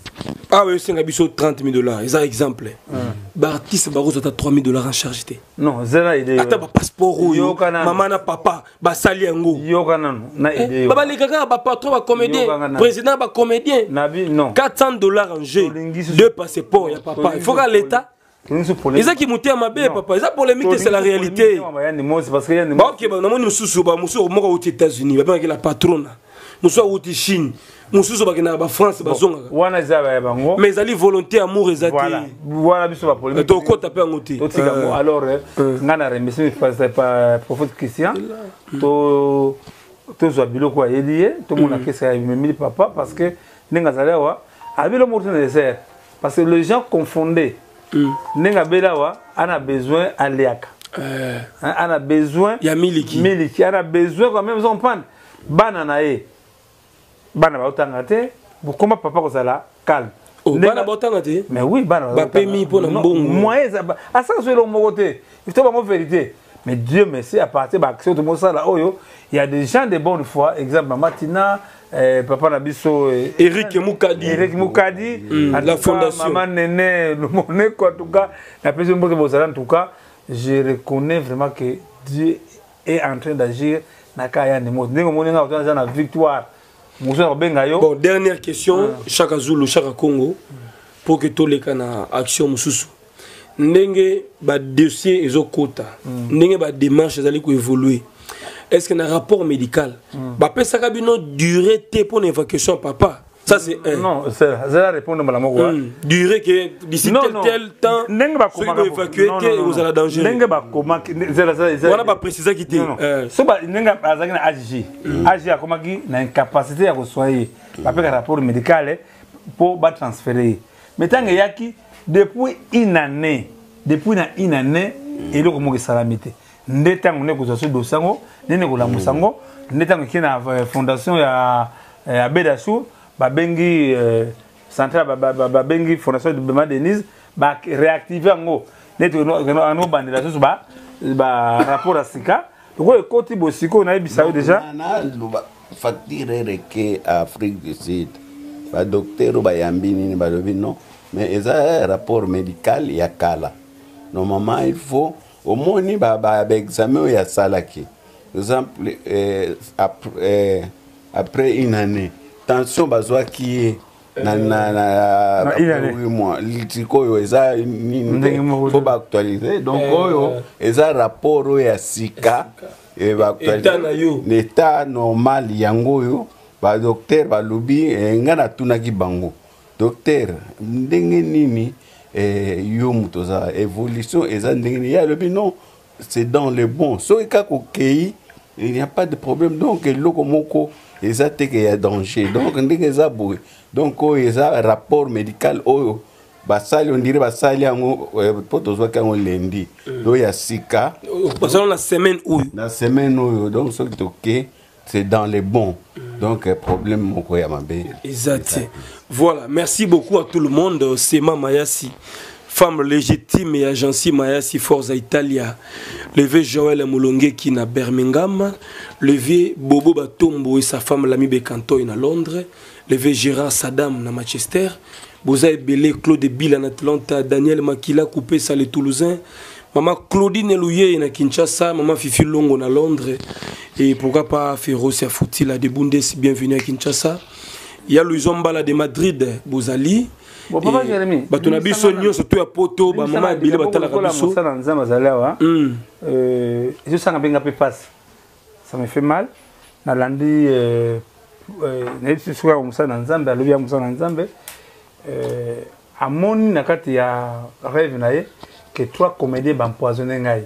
Ah oui, c'est un biso trente mille dollars, c'est un exemple. Ba artiste ba rose trois mille dollars en charge té. Non, zéro idée. Ata ba passeport yo, maman na papa, ba sali ngo. Yo kana na idée. Baba les gars, ba patron ba comédien, président ba comédien. Nabi non. quatre cents dollars en jeu. Deux passeports, ya papa. Il faut que l'état. Ils ont qui monté à ma belle papa. Ils ont polémique, c'est la réalité. Parce qu'il y a des mots. Ok, bah non, nous sommes bah nous sommes aux États-Unis. Bah la patronne. Nous sommes aux Chine. Nous sommes bah France, bah zonga. Wana zaba bango. Mais ils ont volonté amour et voilà. Voilà, biso ba polémique. Donc quoi taper en outil. Alors, ngana remercie pas prophète Christian. To to zo biloko ya lié. To mona kesa ya mimi papa parce que ninga zalewa. Abilo morte de désert. Parce que les gens confondaient. Nenga belawa a besoin à liaka. Euh, on a besoin. Il y a miliki. Miliki. On a besoin quand même. On prend. Bananae. Bana ba utangate. Comment papa ko sala calme. Oh, bana ba utangate. Mais oui, bana. Ba pemi pour na mbongo. Moi ça. À ça c'est le mogoté. Il faut pas vérité. Mais Dieu merci à partir de l'action de Mosala Oyo, il y a des gens de bonne foi. Exemple Matina. Eh, papa Nabiso eh, Eric Moukadi Eric Moukadi mm, la fondation maman Néné le monnaie quoi en tout cas la personne en tout cas je reconnais vraiment que Dieu est en train d'agir nakaya ni mot ndenge moninga otana na victoire muso benga yo. Bon, dernière question ah. Chaque Zulu chaque Congo pour que tous les kana action mususu ndenge ba dossier ezokota mm. ndenge ba démarche ezali ko évoluer. Est-ce qu'il y a un rapport médical? Bah, peut-être que ça a duré pour l'évacuation, papa. Ça, c'est un. Non, c'est la réponse de la mort. Durée que d'ici tel tel temps, ceux qui vont évacuer, vous allez danger. On n'a pas précisé qui était. Ce n'est pas agir. Agir comme qui n'a une capacité à soigner. Après un rapport médical pour transférer. Mais tant qu'il y a qui, depuis une année, depuis une année, il y a une salamité. Ndeta ngone kuzaso dosango nene kula musango ndeta ngikina fondation ya ya Bedasu babengi central babengi fondation de Bema Denise ba réactiver ngo neto no ano bandela so ba ba rapport asika ko ekoti bosiko na bisayo déjà na facture reke Afrique du Sud ba docteur ba yambini ni ba lobi non mais eza rapport médical ya kala normalement il faut au moins ni ba ba examen ya salaki par exemple euh, après euh, après une année tension bazwa qui na na na oui moi litiko yo eza ni faut ba actualiser donc oyo eza rapport ya sika et ba actualiser l'état normal yango yo ba docteur ba lobi ngana tunaki bango docteur ndenge nini et yo mutoza évolution eza ndenge ya lobi non c'est dans le bon so ka ko kei il n'y a pas de problème. Donc, eloko moko, eza te qu'il y a danger. Donc, ndenge eza boye. Donc, il y a un rapport médical. Oh, basali, on dirait basali, pour tous ceux qui ont lundi. Donc, il y a six cas. Parce que la semaine où La semaine où, donc, ce qui est ok, c'est dans les bons. Donc, problème moko ya mabe. Exact. Voilà, merci beaucoup à tout le monde. C'est Ma Mayasi, femme légitime et agence Mayasi Forza Italia. Levé Joël Moulongue qui na Birmingham. Levé Bobo Batombo et sa femme Lami Bekanto à Londres. Levé Gérard Saddam na Manchester. Boza Ebele Claude Bill en Atlanta. Daniel Makila Coupé Salé Toulousain. Maman Claudine Elouye na Kinshasa. Maman Fifi Longo na Londres. Et pourquoi pas Férocia Fouti la de Bundes. Bienvenue à Kinshasa. Il y a Louison Mbala de Madrid, Bozali. Bon, papa Jérémy. Batona biso nyo surtout à Poto, ba maman Bile batala kabiso. Ça dans Zama Zalawa. Euh, je sens un peu passe. Ça me fait mal. Na landi euh euh je suis comme ça dans Zambie, le bien dans Zambie. Euh amoni na kati ya rêve nae que trois comédiens m'empoisonner ngai.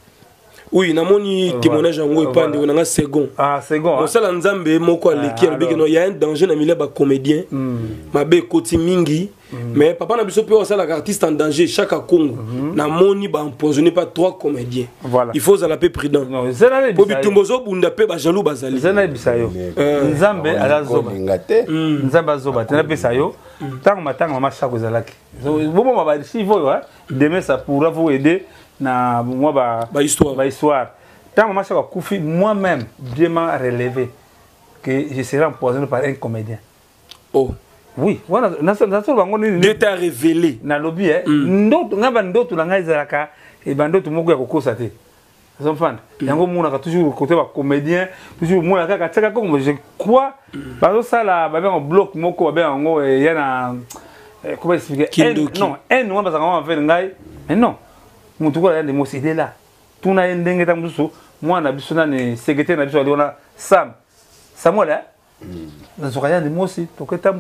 Oui, namoni témoignage en epande on a second. Ah, second. On sala nzambe moko aleki alobiki no ya un danger na milieu ba comédien. Mabe koti mingi. Mais papa na biso pe on sala artiste en danger chaque Congo. Namoni ba empoisonné par trois comédiens. Voilà. Il faut la paix prudent. Non, zela le bisayo. Bobi tumbozo bunda pe ba jaloux bazali. Zela bisayo. Nzambe ala zoba. Nzamba zoba tena pesa yo. Tant matanga mama chako zalaki. Bobo ma ba si voyo hein. Demain ça pourra vous aider. Na moi ba ba histoire ba histoire tant moi ça va koufi moi-même Dieu m'a relevé que je serai empoisonné par un comédien. Oh oui voilà na ça na ça bango ni Dieu t'a révélé na lobby hein ndoto ngaba ndoto la ngai zalaka e bandoto moko ya kokosa te ça me fend yango mona ka toujours côté ba comédien toujours mona ka tsaka comme je crois bazo sala ba ben bloc moko ba ben ngo yana comment expliquer non un moi ba ça faire ngai mais non mon tout cas, il est là. Tout n'a rien d'engagé dans tout. Moi, on a besoin de secrétaire, on a besoin de Sam. Samuel, là. Dans ce cas-là, moi aussi. Donc, tu as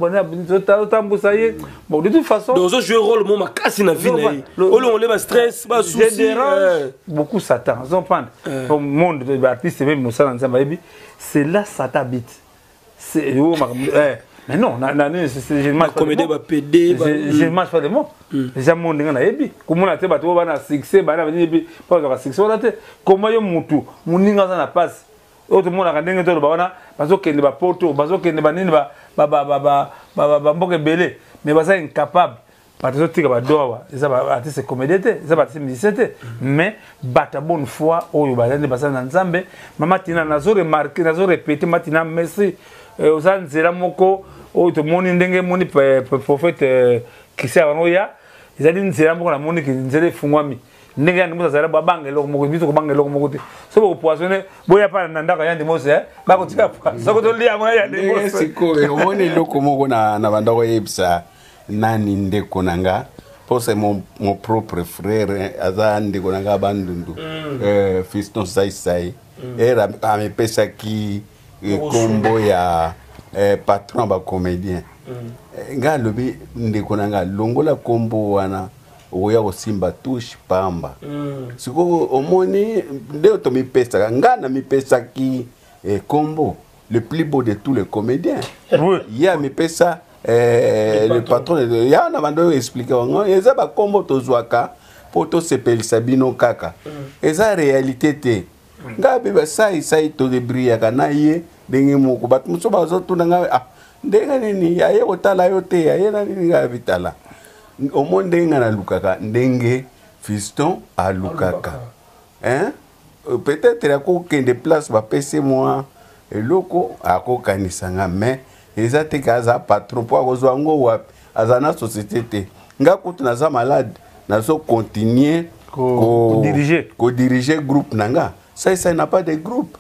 besoin bon, de toute façon. Dans un jeu rôle, moi, ma casse na vie. On lève stress, pas souci. Beaucoup Satan. Ils ont pas. Au monde des artistes, même Moussa dans Zambaïbi, c'est là Satan habite. C'est mais non, je ne marche pas de mots. Je ne marche pas de mots. Les gens m'ont dit que je comment on a fait un succès, pas un succès. Comment on a fait mon ninga na passe. Autre monde a dit que bana parce que ne ba poto, parce que ne ba nini ba ba ba ba ba ba mboke belé, mais ba ça incapable. Parce que tu vas doa, ça va artiste comédien, ça va artiste musicien, mais bata bonne foi oyo ba nini ba ça na Nzambe, mama tina nazo remarquer, nazo répéter matina merci. Aux anzela moko o to moni ndenge moni prophète Christian Wanoya izali nzela moko na moni ki nzela fungwami ndenge ndi muzazala babanga eloko moko biso ko banga eloko moko te so ko poisonner boya pa na ndaka yandi mose ba ko tika pa so ko to lia mwa yandi mose siko moni eloko moko na na bandako yebisa nani ndeko nanga pour c'est mon mon propre frère aza ndeko nanga bandundu euh fiston sai sai era amepesa ki combo ya eh, patron ba comédien mm. nga lobi ndeko nanga longola combo wana oya kosimba touche pamba mm. siko omoni ndeo to mi pesa nga na mi pesa ki eh, combo le plus beau de tous les comédiens oui. Ya mi pesa eh, le, le patron de ya na bando expliquer ngo eza ba combo to zwaka poto sepelisa bino kaka mm. Eza réalité te nga beba sai sai to de bria kana ye ndenge moko bat muso bazo tuna nga ah ndenge nini ya ye otala yo te ya ye na nini nga bitala o monde nga na lukaka ndenge fiston a lukaka hein peut-être ya ko kende place ba pese moi eloko akokanisa nga mais eza te kaza patron po akozwa ngo wapi azana société te nga kutu naza malade nazo continuer ko diriger ko diriger groupe nanga. Ça, ça n'a pas de groupe.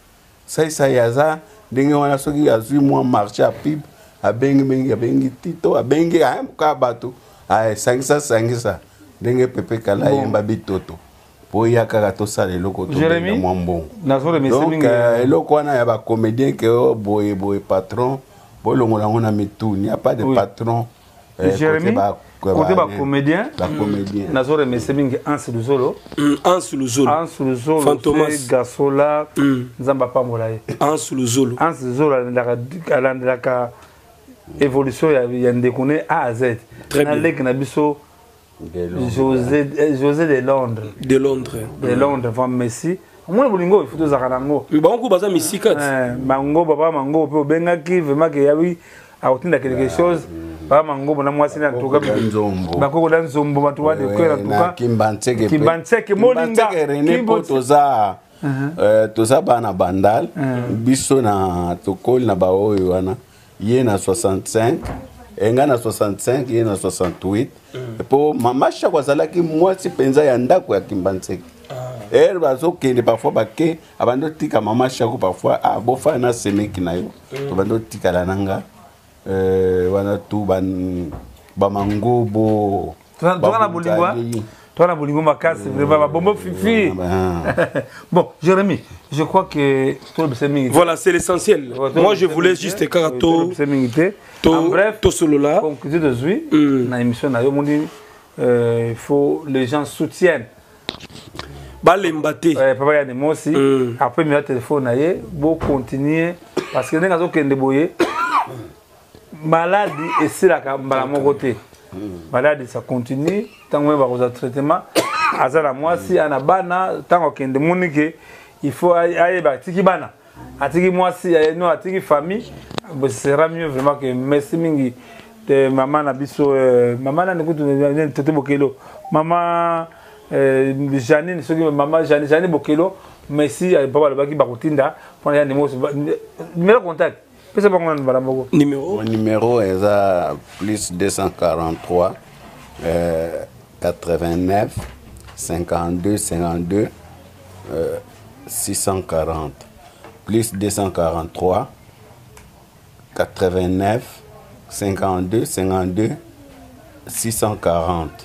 Ça, ça y a ça. Dengue wana soki azui moi marché à pib, à bengi bengi, à bengi tito, à bengi à un kabato, à sangisa sangisa. Dengue pepe kala yemba bitoto. Po ya kakato sa le loko to bengi mwambo. Donc euh, loko wana ya ba comédien que boy boy patron, bo longo lango na mitu, il n'y a pas de patron. Jérémy, côté ba comédien ba comédien nazo remercier mingi Anse Luzolo Anse Luzolo Anse Luzolo Fantomas Gasola Nzamba Pambola Anse Luzolo Anse Luzolo la ka évolution ya ndekone A à Z na lek na biso José José de Londres de Londres de Londres va Messi moi bolingo il faut za kanango bango baza misika eh mango papa mango pe bengaki vraiment que yabi a otinda quelque chose ba mango bona mwasi na toka bakoko dan zombo batu wa de kwera toka kimbantseke kimbantseke molinga René toza euh toza bana bandal biso na tokoli na baoyo wana ye na soixante-cinq enga na soixante-cinq ye na soixante-huit po mama shakwa zalaki mwasi penza ya ndako ya kimbantseke er bazo kende parfois bake abando tika mama shako parfois ah bofa na semeki na yo to bando tika la nanga euh wana tu ban ba mangobo to na bolingwa to na bolingwa makasi vraiment bombo fifi bon Jérémy je crois que tout le seming voilà c'est l'essentiel moi je voulais juste karato en bref to solo là conclusion de zui na émission na yo mondi il faut les gens soutiennent Balembate. Ouais, papa y a des mots aussi. Mm. Après, il y a téléphone, il faut continuer. Parce que nous avons des boyés. Maladie, et c'est là que mon côté. Maladie, ça continue. Tant que vous avez un traitement, à moi, si on a bana, tant que vous avez il faut aller à Tiki Bana. À Tiki moi, si nous à Tiki famille, ce sera mieux vraiment que merci mingi de maman Nabiso. Maman n'a pas de bokelo. Maman. Euh, Janine, ce que maman Janine, Janine Bokelo, merci à Papa Lebaki Bakotinda pour les animaux. Numéro contact. Qu'est-ce que vous avez numéro Mon numéro est à plus deux cent quarante-trois euh, quatre-vingt-neuf cinquante-deux cinquante-deux euh, six cent quarante. Plus deux cent quarante-trois quatre-vingt-neuf cinquante-deux cinquante-deux six cent quarante.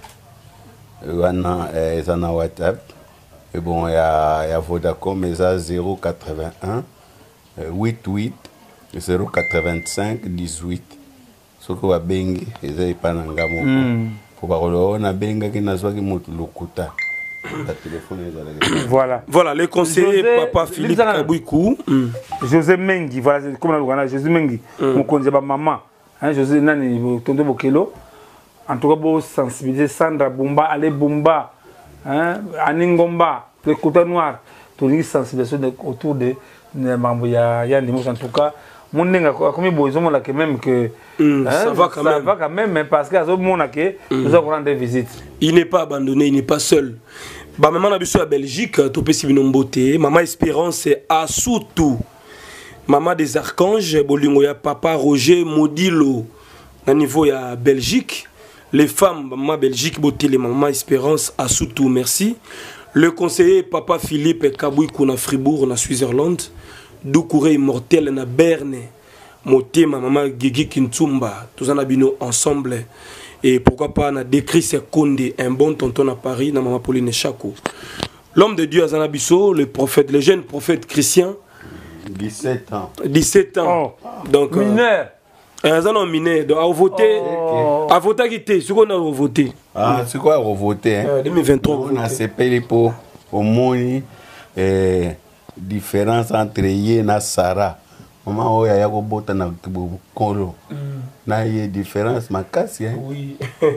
Wana est en WhatsApp et bon il y a il y a Vodacom mais ça zéro quatre-vingt-un huit-huit zéro quatre-vingt-cinq dix-huit ce que wa bengi ezai pananga moko pour parler na benga ki nazwa ki mutu lokuta la téléphone ezala voilà voilà les conseillers papa Philippe Kabouikou José Mengi voilà comme on a José Mengi mon conseiller ba maman hein José nani Tondo Bokelo. En tout cas, pour sensibiliser Sandra Bumba, aller Bumba, hein, Aningomba, le Côte Noir, tout les sensibilisation autour de Yann. En tout cas, mon nenga comme il besoin là que même que ça va quand ça même, va quand même parce que à ce moment que nous allons rendre visite. Il n'est pas abandonné, il n'est pas seul. Bah maman a besoin à Belgique, tout peut s'y beauté. Maman Espérance c'est à Soutou. Maman des Archanges, Bolingoya papa Roger Modilo. Au niveau ya Belgique. Les femmes, maman Belgique, beauté, les maman Espérance, à Soutou, merci. Le conseiller papa Philippe Kabouikou na Fribourg, na Switzerland. Doukouré immortel na Berne. Moté, ma maman Gigi Kintumba. Tous en abino ensemble. Et pourquoi pas, na décrit Sekonde, un bon tonton à Paris, na maman Pauline Chako. L'homme de Dieu à Zanabiso, le prophète, le jeune prophète chrétien. dix-sept ans. dix-sept ans. Oh. Donc. Mineur. Un an miné, donc à voter, à voter qui était, ce qu'on a voté. Ah, c'est quoi revoter hein? deux mille vingt-trois. On a séparé pour au moins eh, différence entre Yé et Sarah. Maman, il y a un na kolo. Na y différence makasi hein. Oui.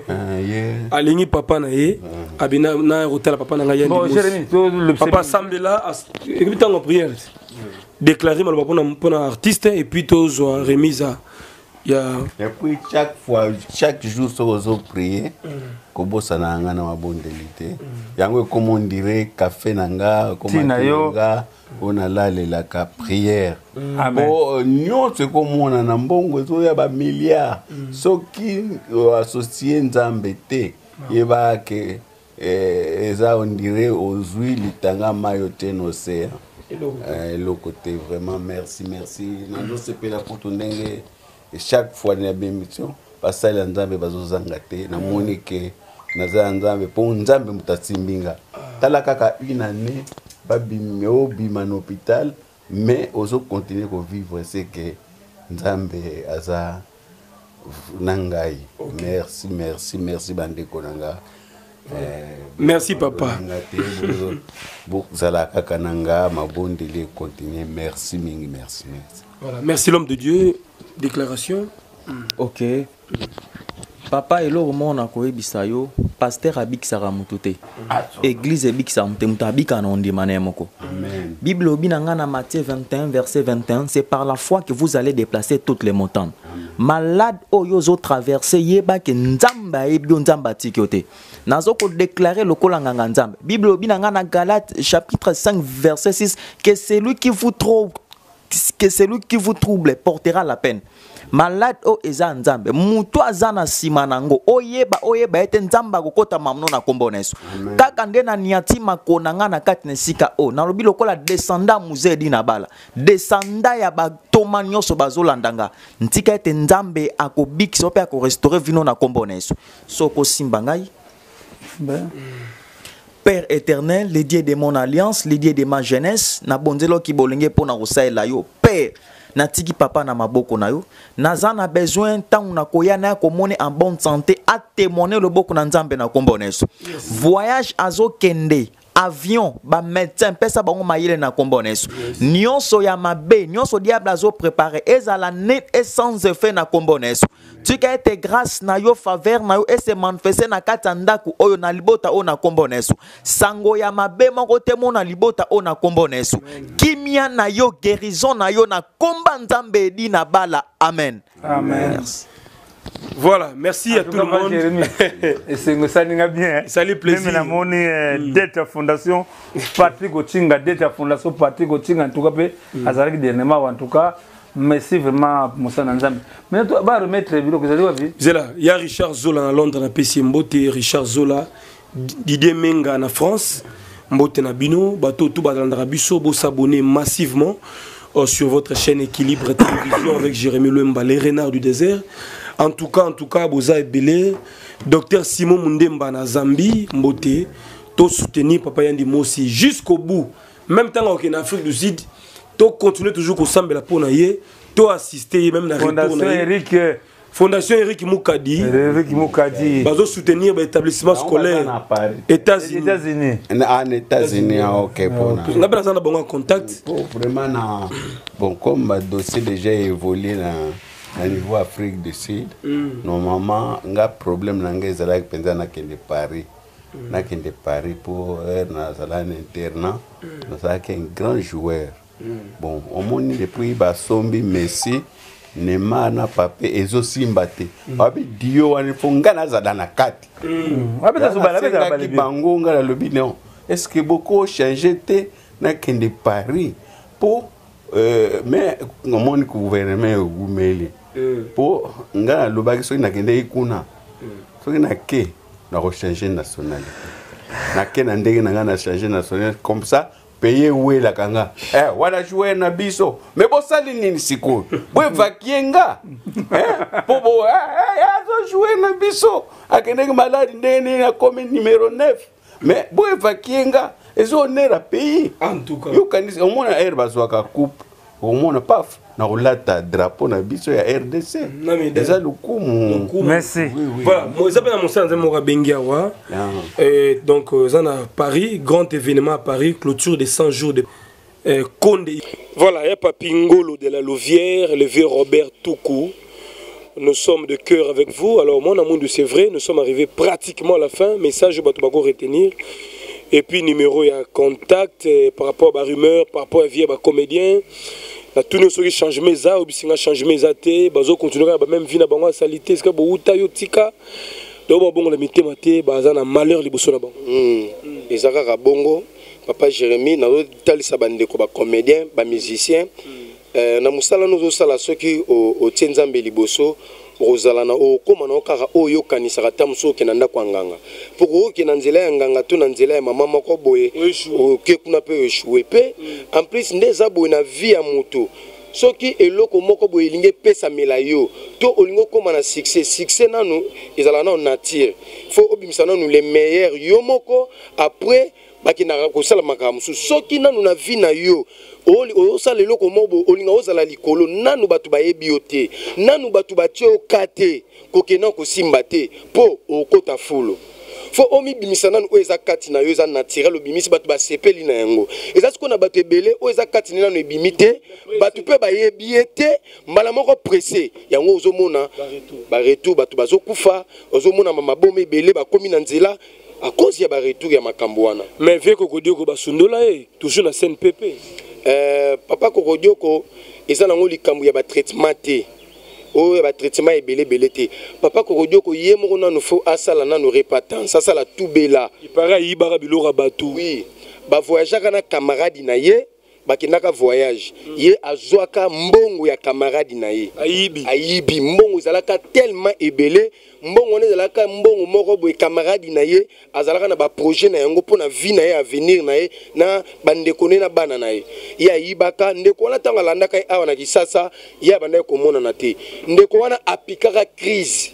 Ah, Aligni papa na ye, abina na hotel papa na ngaya. Bon, Jérémy, le papa Sambela, écoutez en prière. Déclarer mal pour un artiste et puis tous remise à. Yeah. Et puis chaque fois, chaque jour, sur aux prier, Kobo Sananga na mabondelité. Yango comme on dirait café nanga, comme nanga, on a là la ka prière. Bon, nous c'est comme on a nambongo, so ya ba milliards. So qui associé nzambete, yeba que eza on dirait aux huiles tanga mayote no océan. Et le côté vraiment merci merci. Nando c'est là pour ton dengue. Et chaque fois dans la émission, parce que les nzambe bazozanga te na moni que naza nzambe pour nzambe mutasimbinga. Tala kaka une année babimi obima en hôpital mais ozo continuer à vivre c'est que nzambe aza nangai. Merci, merci, merci bandeko nanga. Merci papa. Merci, mingi, merci, merci. Voilà, merci l'homme de Dieu. Déclaration. Ok. Papa elo romona koyebisa yo pasteur abikisaka mutu te. Église ebikisa mutu mutu abika na ondima na moko. Amen. Bible obinanga na Matthieu vingt et un verset vingt et un, c'est par la foi que vous allez déplacer toutes les montagnes. Malade oyo zo traverser yeba ke nzamba ebio nzamba tikyote. Nazo ko déclarer lokola nganga nzamba. Bible obinanga na Galates chapitre cinq verset six que celui qui vous trouble que celui qui vous trouble portera la peine. Malade o eza nzambe mutu azana sima nango oyeba oyeba ete nzamba kokota mamno na kombo neso kaka nde na niati makona nga na kati na sika o na lobi lokola descenda muzedi na bala descenda ya ba toma nyoso bazolandanga ntika ete nzambe akobikisa ope akorestaurer vino na kombo neso soko simba ngai Père éternel, le Dieu de mon alliance, le Dieu de ma jeunesse, na bonzelo ki bolenge pona kosaela yo. Père, na tiki papa na maboko na yo. Naza na besoin tant na koya na komone en bonne santé a témoigner le boko na nzambe na kombo neso. Voyage azo kende. Avion, ba médecin, pesa bango mayele na kombo neso. Nyonso ya mabe, nyonso diable azo préparé, ezala net et sans effet na kombo neso. Tu ka ete grâce na yo faveur na yo et se manifester na kata ndaku oyo na libota o na kombo neso. Sango ya mabe moko temo na libota o na kombo neso. Kimia na yo guérison na yo na komba nzambe edi na bala. Amen. Amen. Merci. Voilà, merci à tout le monde. Et c'est ça n'est bien. Salut, plaisir. Même la monnaie d'être fondation Patrick Ochinga, d'être fondation Patrick Ochinga, en tout cas, Azarek dernièrement, en tout cas, merci vraiment pour ça. Mais tu vas remettre le bureau que vous avez vu. Zela, il y a Richard Zola à Londres, à P C Mbote, Richard Zola, Didier Menga en France, Mbote Nabino, Bato tout Badandra Bisso, vous s'abonner massivement sur votre chaîne Équilibre Télévision avec Jérémy Lemba, les renards du désert. En tout cas, en tout cas, Boza et Belé, docteur Simon Mundemba na Zambie, Mbote, tout soutenir Papa Yandi Mossi jusqu'au bout. Même temps qu'en Afrique du Sud, tout continuer toujours au Sambé la Ponaye, tout assister même la Fondation Eric. Fondation Eric Moukadi. Eric Moukadi. Bazo soutenir l'établissement scolaire. États-Unis. En États-Unis, ok. On a besoin de bon contact. Vraiment, bon, comme le dossier déjà évolué au niveau Afrique du Sud, normalement, on a un problème dans les Alak Penzana qui est de Paris. Na qui est de Paris pour un internat. Nous avons un grand joueur. Bon, au monde depuis Basombi, Messi. Nema na pape ezo simbate babi dio wani fongana za dana kati abeta so bala beta bala bango ngala lobi non est-ce que beaucoup changé te na kende Paris pour euh mais ngomoni ku gouvernement gumeli pour ngala lobaki so na kende ikuna so na ke na changer nationalité na ke na ndenge na ngana changer nationalité comme ça payer où est la kanga eh wala jouer na biso mais bo sali nini siku bo vakienga eh po bo eh azo jouer na biso akende malade ndene na comme numéro neuf mais bo vakienga ezo nera pays en tout cas yo kanisi omona air bazwaka coupe omona paf na rolata drapeau na biso ya R D C eza lukumu merci voilà moi ça mon sang mon bengiawa et donc ça à Paris grand événement à Paris clôture de cent jours de Conde. Voilà, il y a Papingolo de la Louvière, le vieux Robert Toukou. Nous sommes de cœur avec vous. Alors, mon amour, c'est vrai, nous sommes arrivés pratiquement à la fin. Message, je vais retenir. Et puis, numéro, il y a contact par rapport à la rumeur, par rapport à vieux comédien. La tous nos qui changent mes a, ou bien changent mes athées, bazo continuera même vie na bango salité, est-ce que bo uta yo tika. Donc bon la mité maté, baza na malheur liboso na bango. Hmm. Ezaka bongo. Papa Jérémy, na talisa bandeko ba comédien, ba musicien. Euh na musala nozo sala soki o o tienzambe liboso, ozala na o koma na okara oyo kanisa kata musoke na ndako nganga. Poko ki na nzela ya nganga to na nzela ya mama moko boye, o ke kuna pe échouer pe. En plus ndeza boye na vie ya moto. Soki eloko moko boye linge pesa melayo, to olingo koma na succès, succès nanu ezala na nature. Faut obimisa nanu les meilleurs yo moko après bakendaka kosala makambo mosusu soki nanu na vi na yo osala eloko moko olinga ozala likolo nanu bato bayebi yo te nanu bato batie oka te kokenda kosimba te mpo okota fulu fo omibimisa nanu oyo eza kati na yo eza naturel obimisi bato basepeli na yango eza sikoyo na bato ebele oyo eza kati na nanu ebimi te bato mpe bayebi ye te mbala moko presse yango ozomona baretour bato bazokufa ozomona maboma ebele bakomi na nzela à cause ya baretour ya makambo wana. Mais vie Kokodioko basundola e toujours na scène P P. Euh papa Kokodioko eza nango likambo ya ba traitement te. O ya ba traitement ebele belé te. Papa Kokodioko ye moko nanu fo asala nanu repentance, asala tout bela. Il paraît ibara bilora batou. Oui. Ba voyager kana camarade na ye bakendaka voyage mm. Ye azwaka mbongo ya camarade na ye ayibi ayibi mbongo zalaka tellement ebele mbongo ne zalaka mbongo moko boye camarade na ye azalaka na ba projet na yango pona vie na ye avenir na ye na bandeko ne na bana na ye ye ayibaka ndeko wana tanga landaka awa na kisasa ye bandai komona na te ndeko wana apikaka crise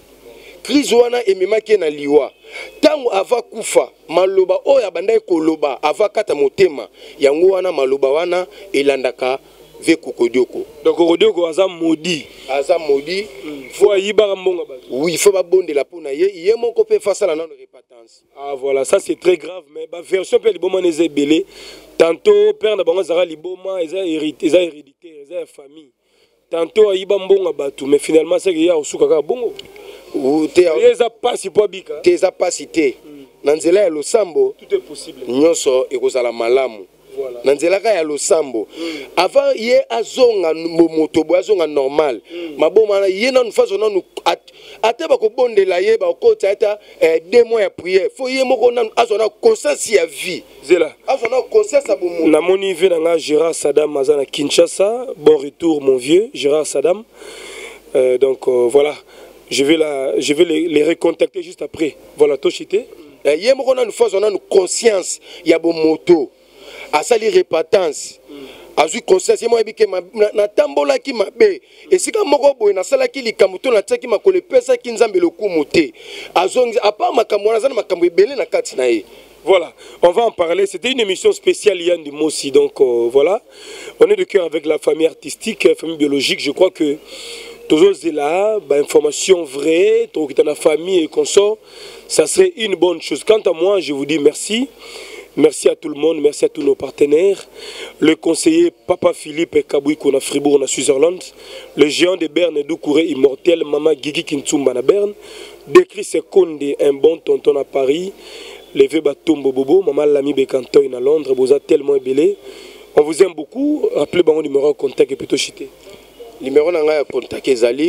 crise wana ememaki na liwa tango ava kufa maloba oya bandai koloba ava kata motema yango wana maloba wana elandaka ve Kokodioko. Donc Kokodioko aza maudit aza maudit mm. Faut yibara mbonga bato. Oui, faut pas bonder la pona ye ye moko pe face à la non repentance. Ah voilà, ça c'est très grave mais ba version pe liboma neze belé tantôt père na bango zara liboma eza hérité eza héréditaire eza famille tantôt ayiba mbonga bato mais finalement c'est que ya osuka ka bongo ou te eza pasi po bika te eza pasi te na nzela ya losambo tout est possible nyonso ekozala malamu. Voilà. Nanzelaka ya losambo mm. Avant ye azonga moto bo azonga normal mm. Maboma ye na façon na ate ba ko bondela ye ba ko tata eh, deux mois ya prière fo ye moko na azona conscience ya vie zela azona conscience ya bomo na moni ve na Gérard Sadam azana Kinshasa. Bon retour mon vieux Gérard Sadam. Euh, donc euh, voilà je vais la je vais les, les recontacter juste après. Voilà Toshité eh, ye moko na façon na conscience ya bomoto asali repentance azui conscience moi ebike na tambola ki mabe esika moko boye na sala ki likambo to na tsaki makole pesa ki nzambe lokumu te azongi apa makambo na zana makambo ebele na kati na ye. Voilà, on va en parler. C'était une émission spéciale Yann Dimossi. Donc euh, voilà, on est de cœur avec la famille artistique, la famille biologique. Je crois que toujours là, bah, information vraie, tout dans la famille et consort, ça serait une bonne chose. Quant à moi, je vous dis merci. Merci à tout le monde, merci à tous nos partenaires. Le conseiller Papa Philippe Kabouiko na Fribourg, na Switzerland. Le géant de Berne, Doukouré immortel, Maman Gigi Kintsumba na Berne. Décrit Sekonde, un bon tonton à Paris. Le vieux Batumbo Bobo, Maman Lami Bekantoy na Londres, vous êtes tellement ébélé. On vous aime beaucoup. Rappelez mon numéro de contact et plutôt chité. Numéro de contact Ezali.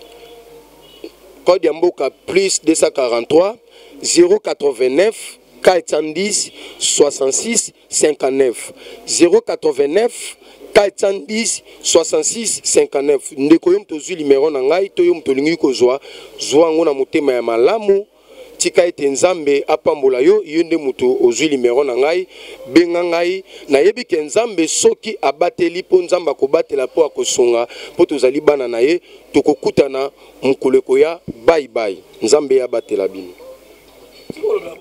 Code Yamboka plus deux cent quarante-trois zéro quatre-vingt-neuf quatre cent dix soixante-six cinquante-neuf zéro quatre-vingt-neuf quatre cent dix soixante-six cinquante-neuf. Ndeko yom tozui numéro na ngai to yom tolingi kozwa zwa ngo na motema ya malamu tika ete nzambe apambola yo yende muto ozui numéro na ngai benga ngai na yebi ke nzambe soki abateli po nzamba ko batela po akosonga po tozali bana na ye tokokutana mukoleko ya bye bye nzambe ya batela bino.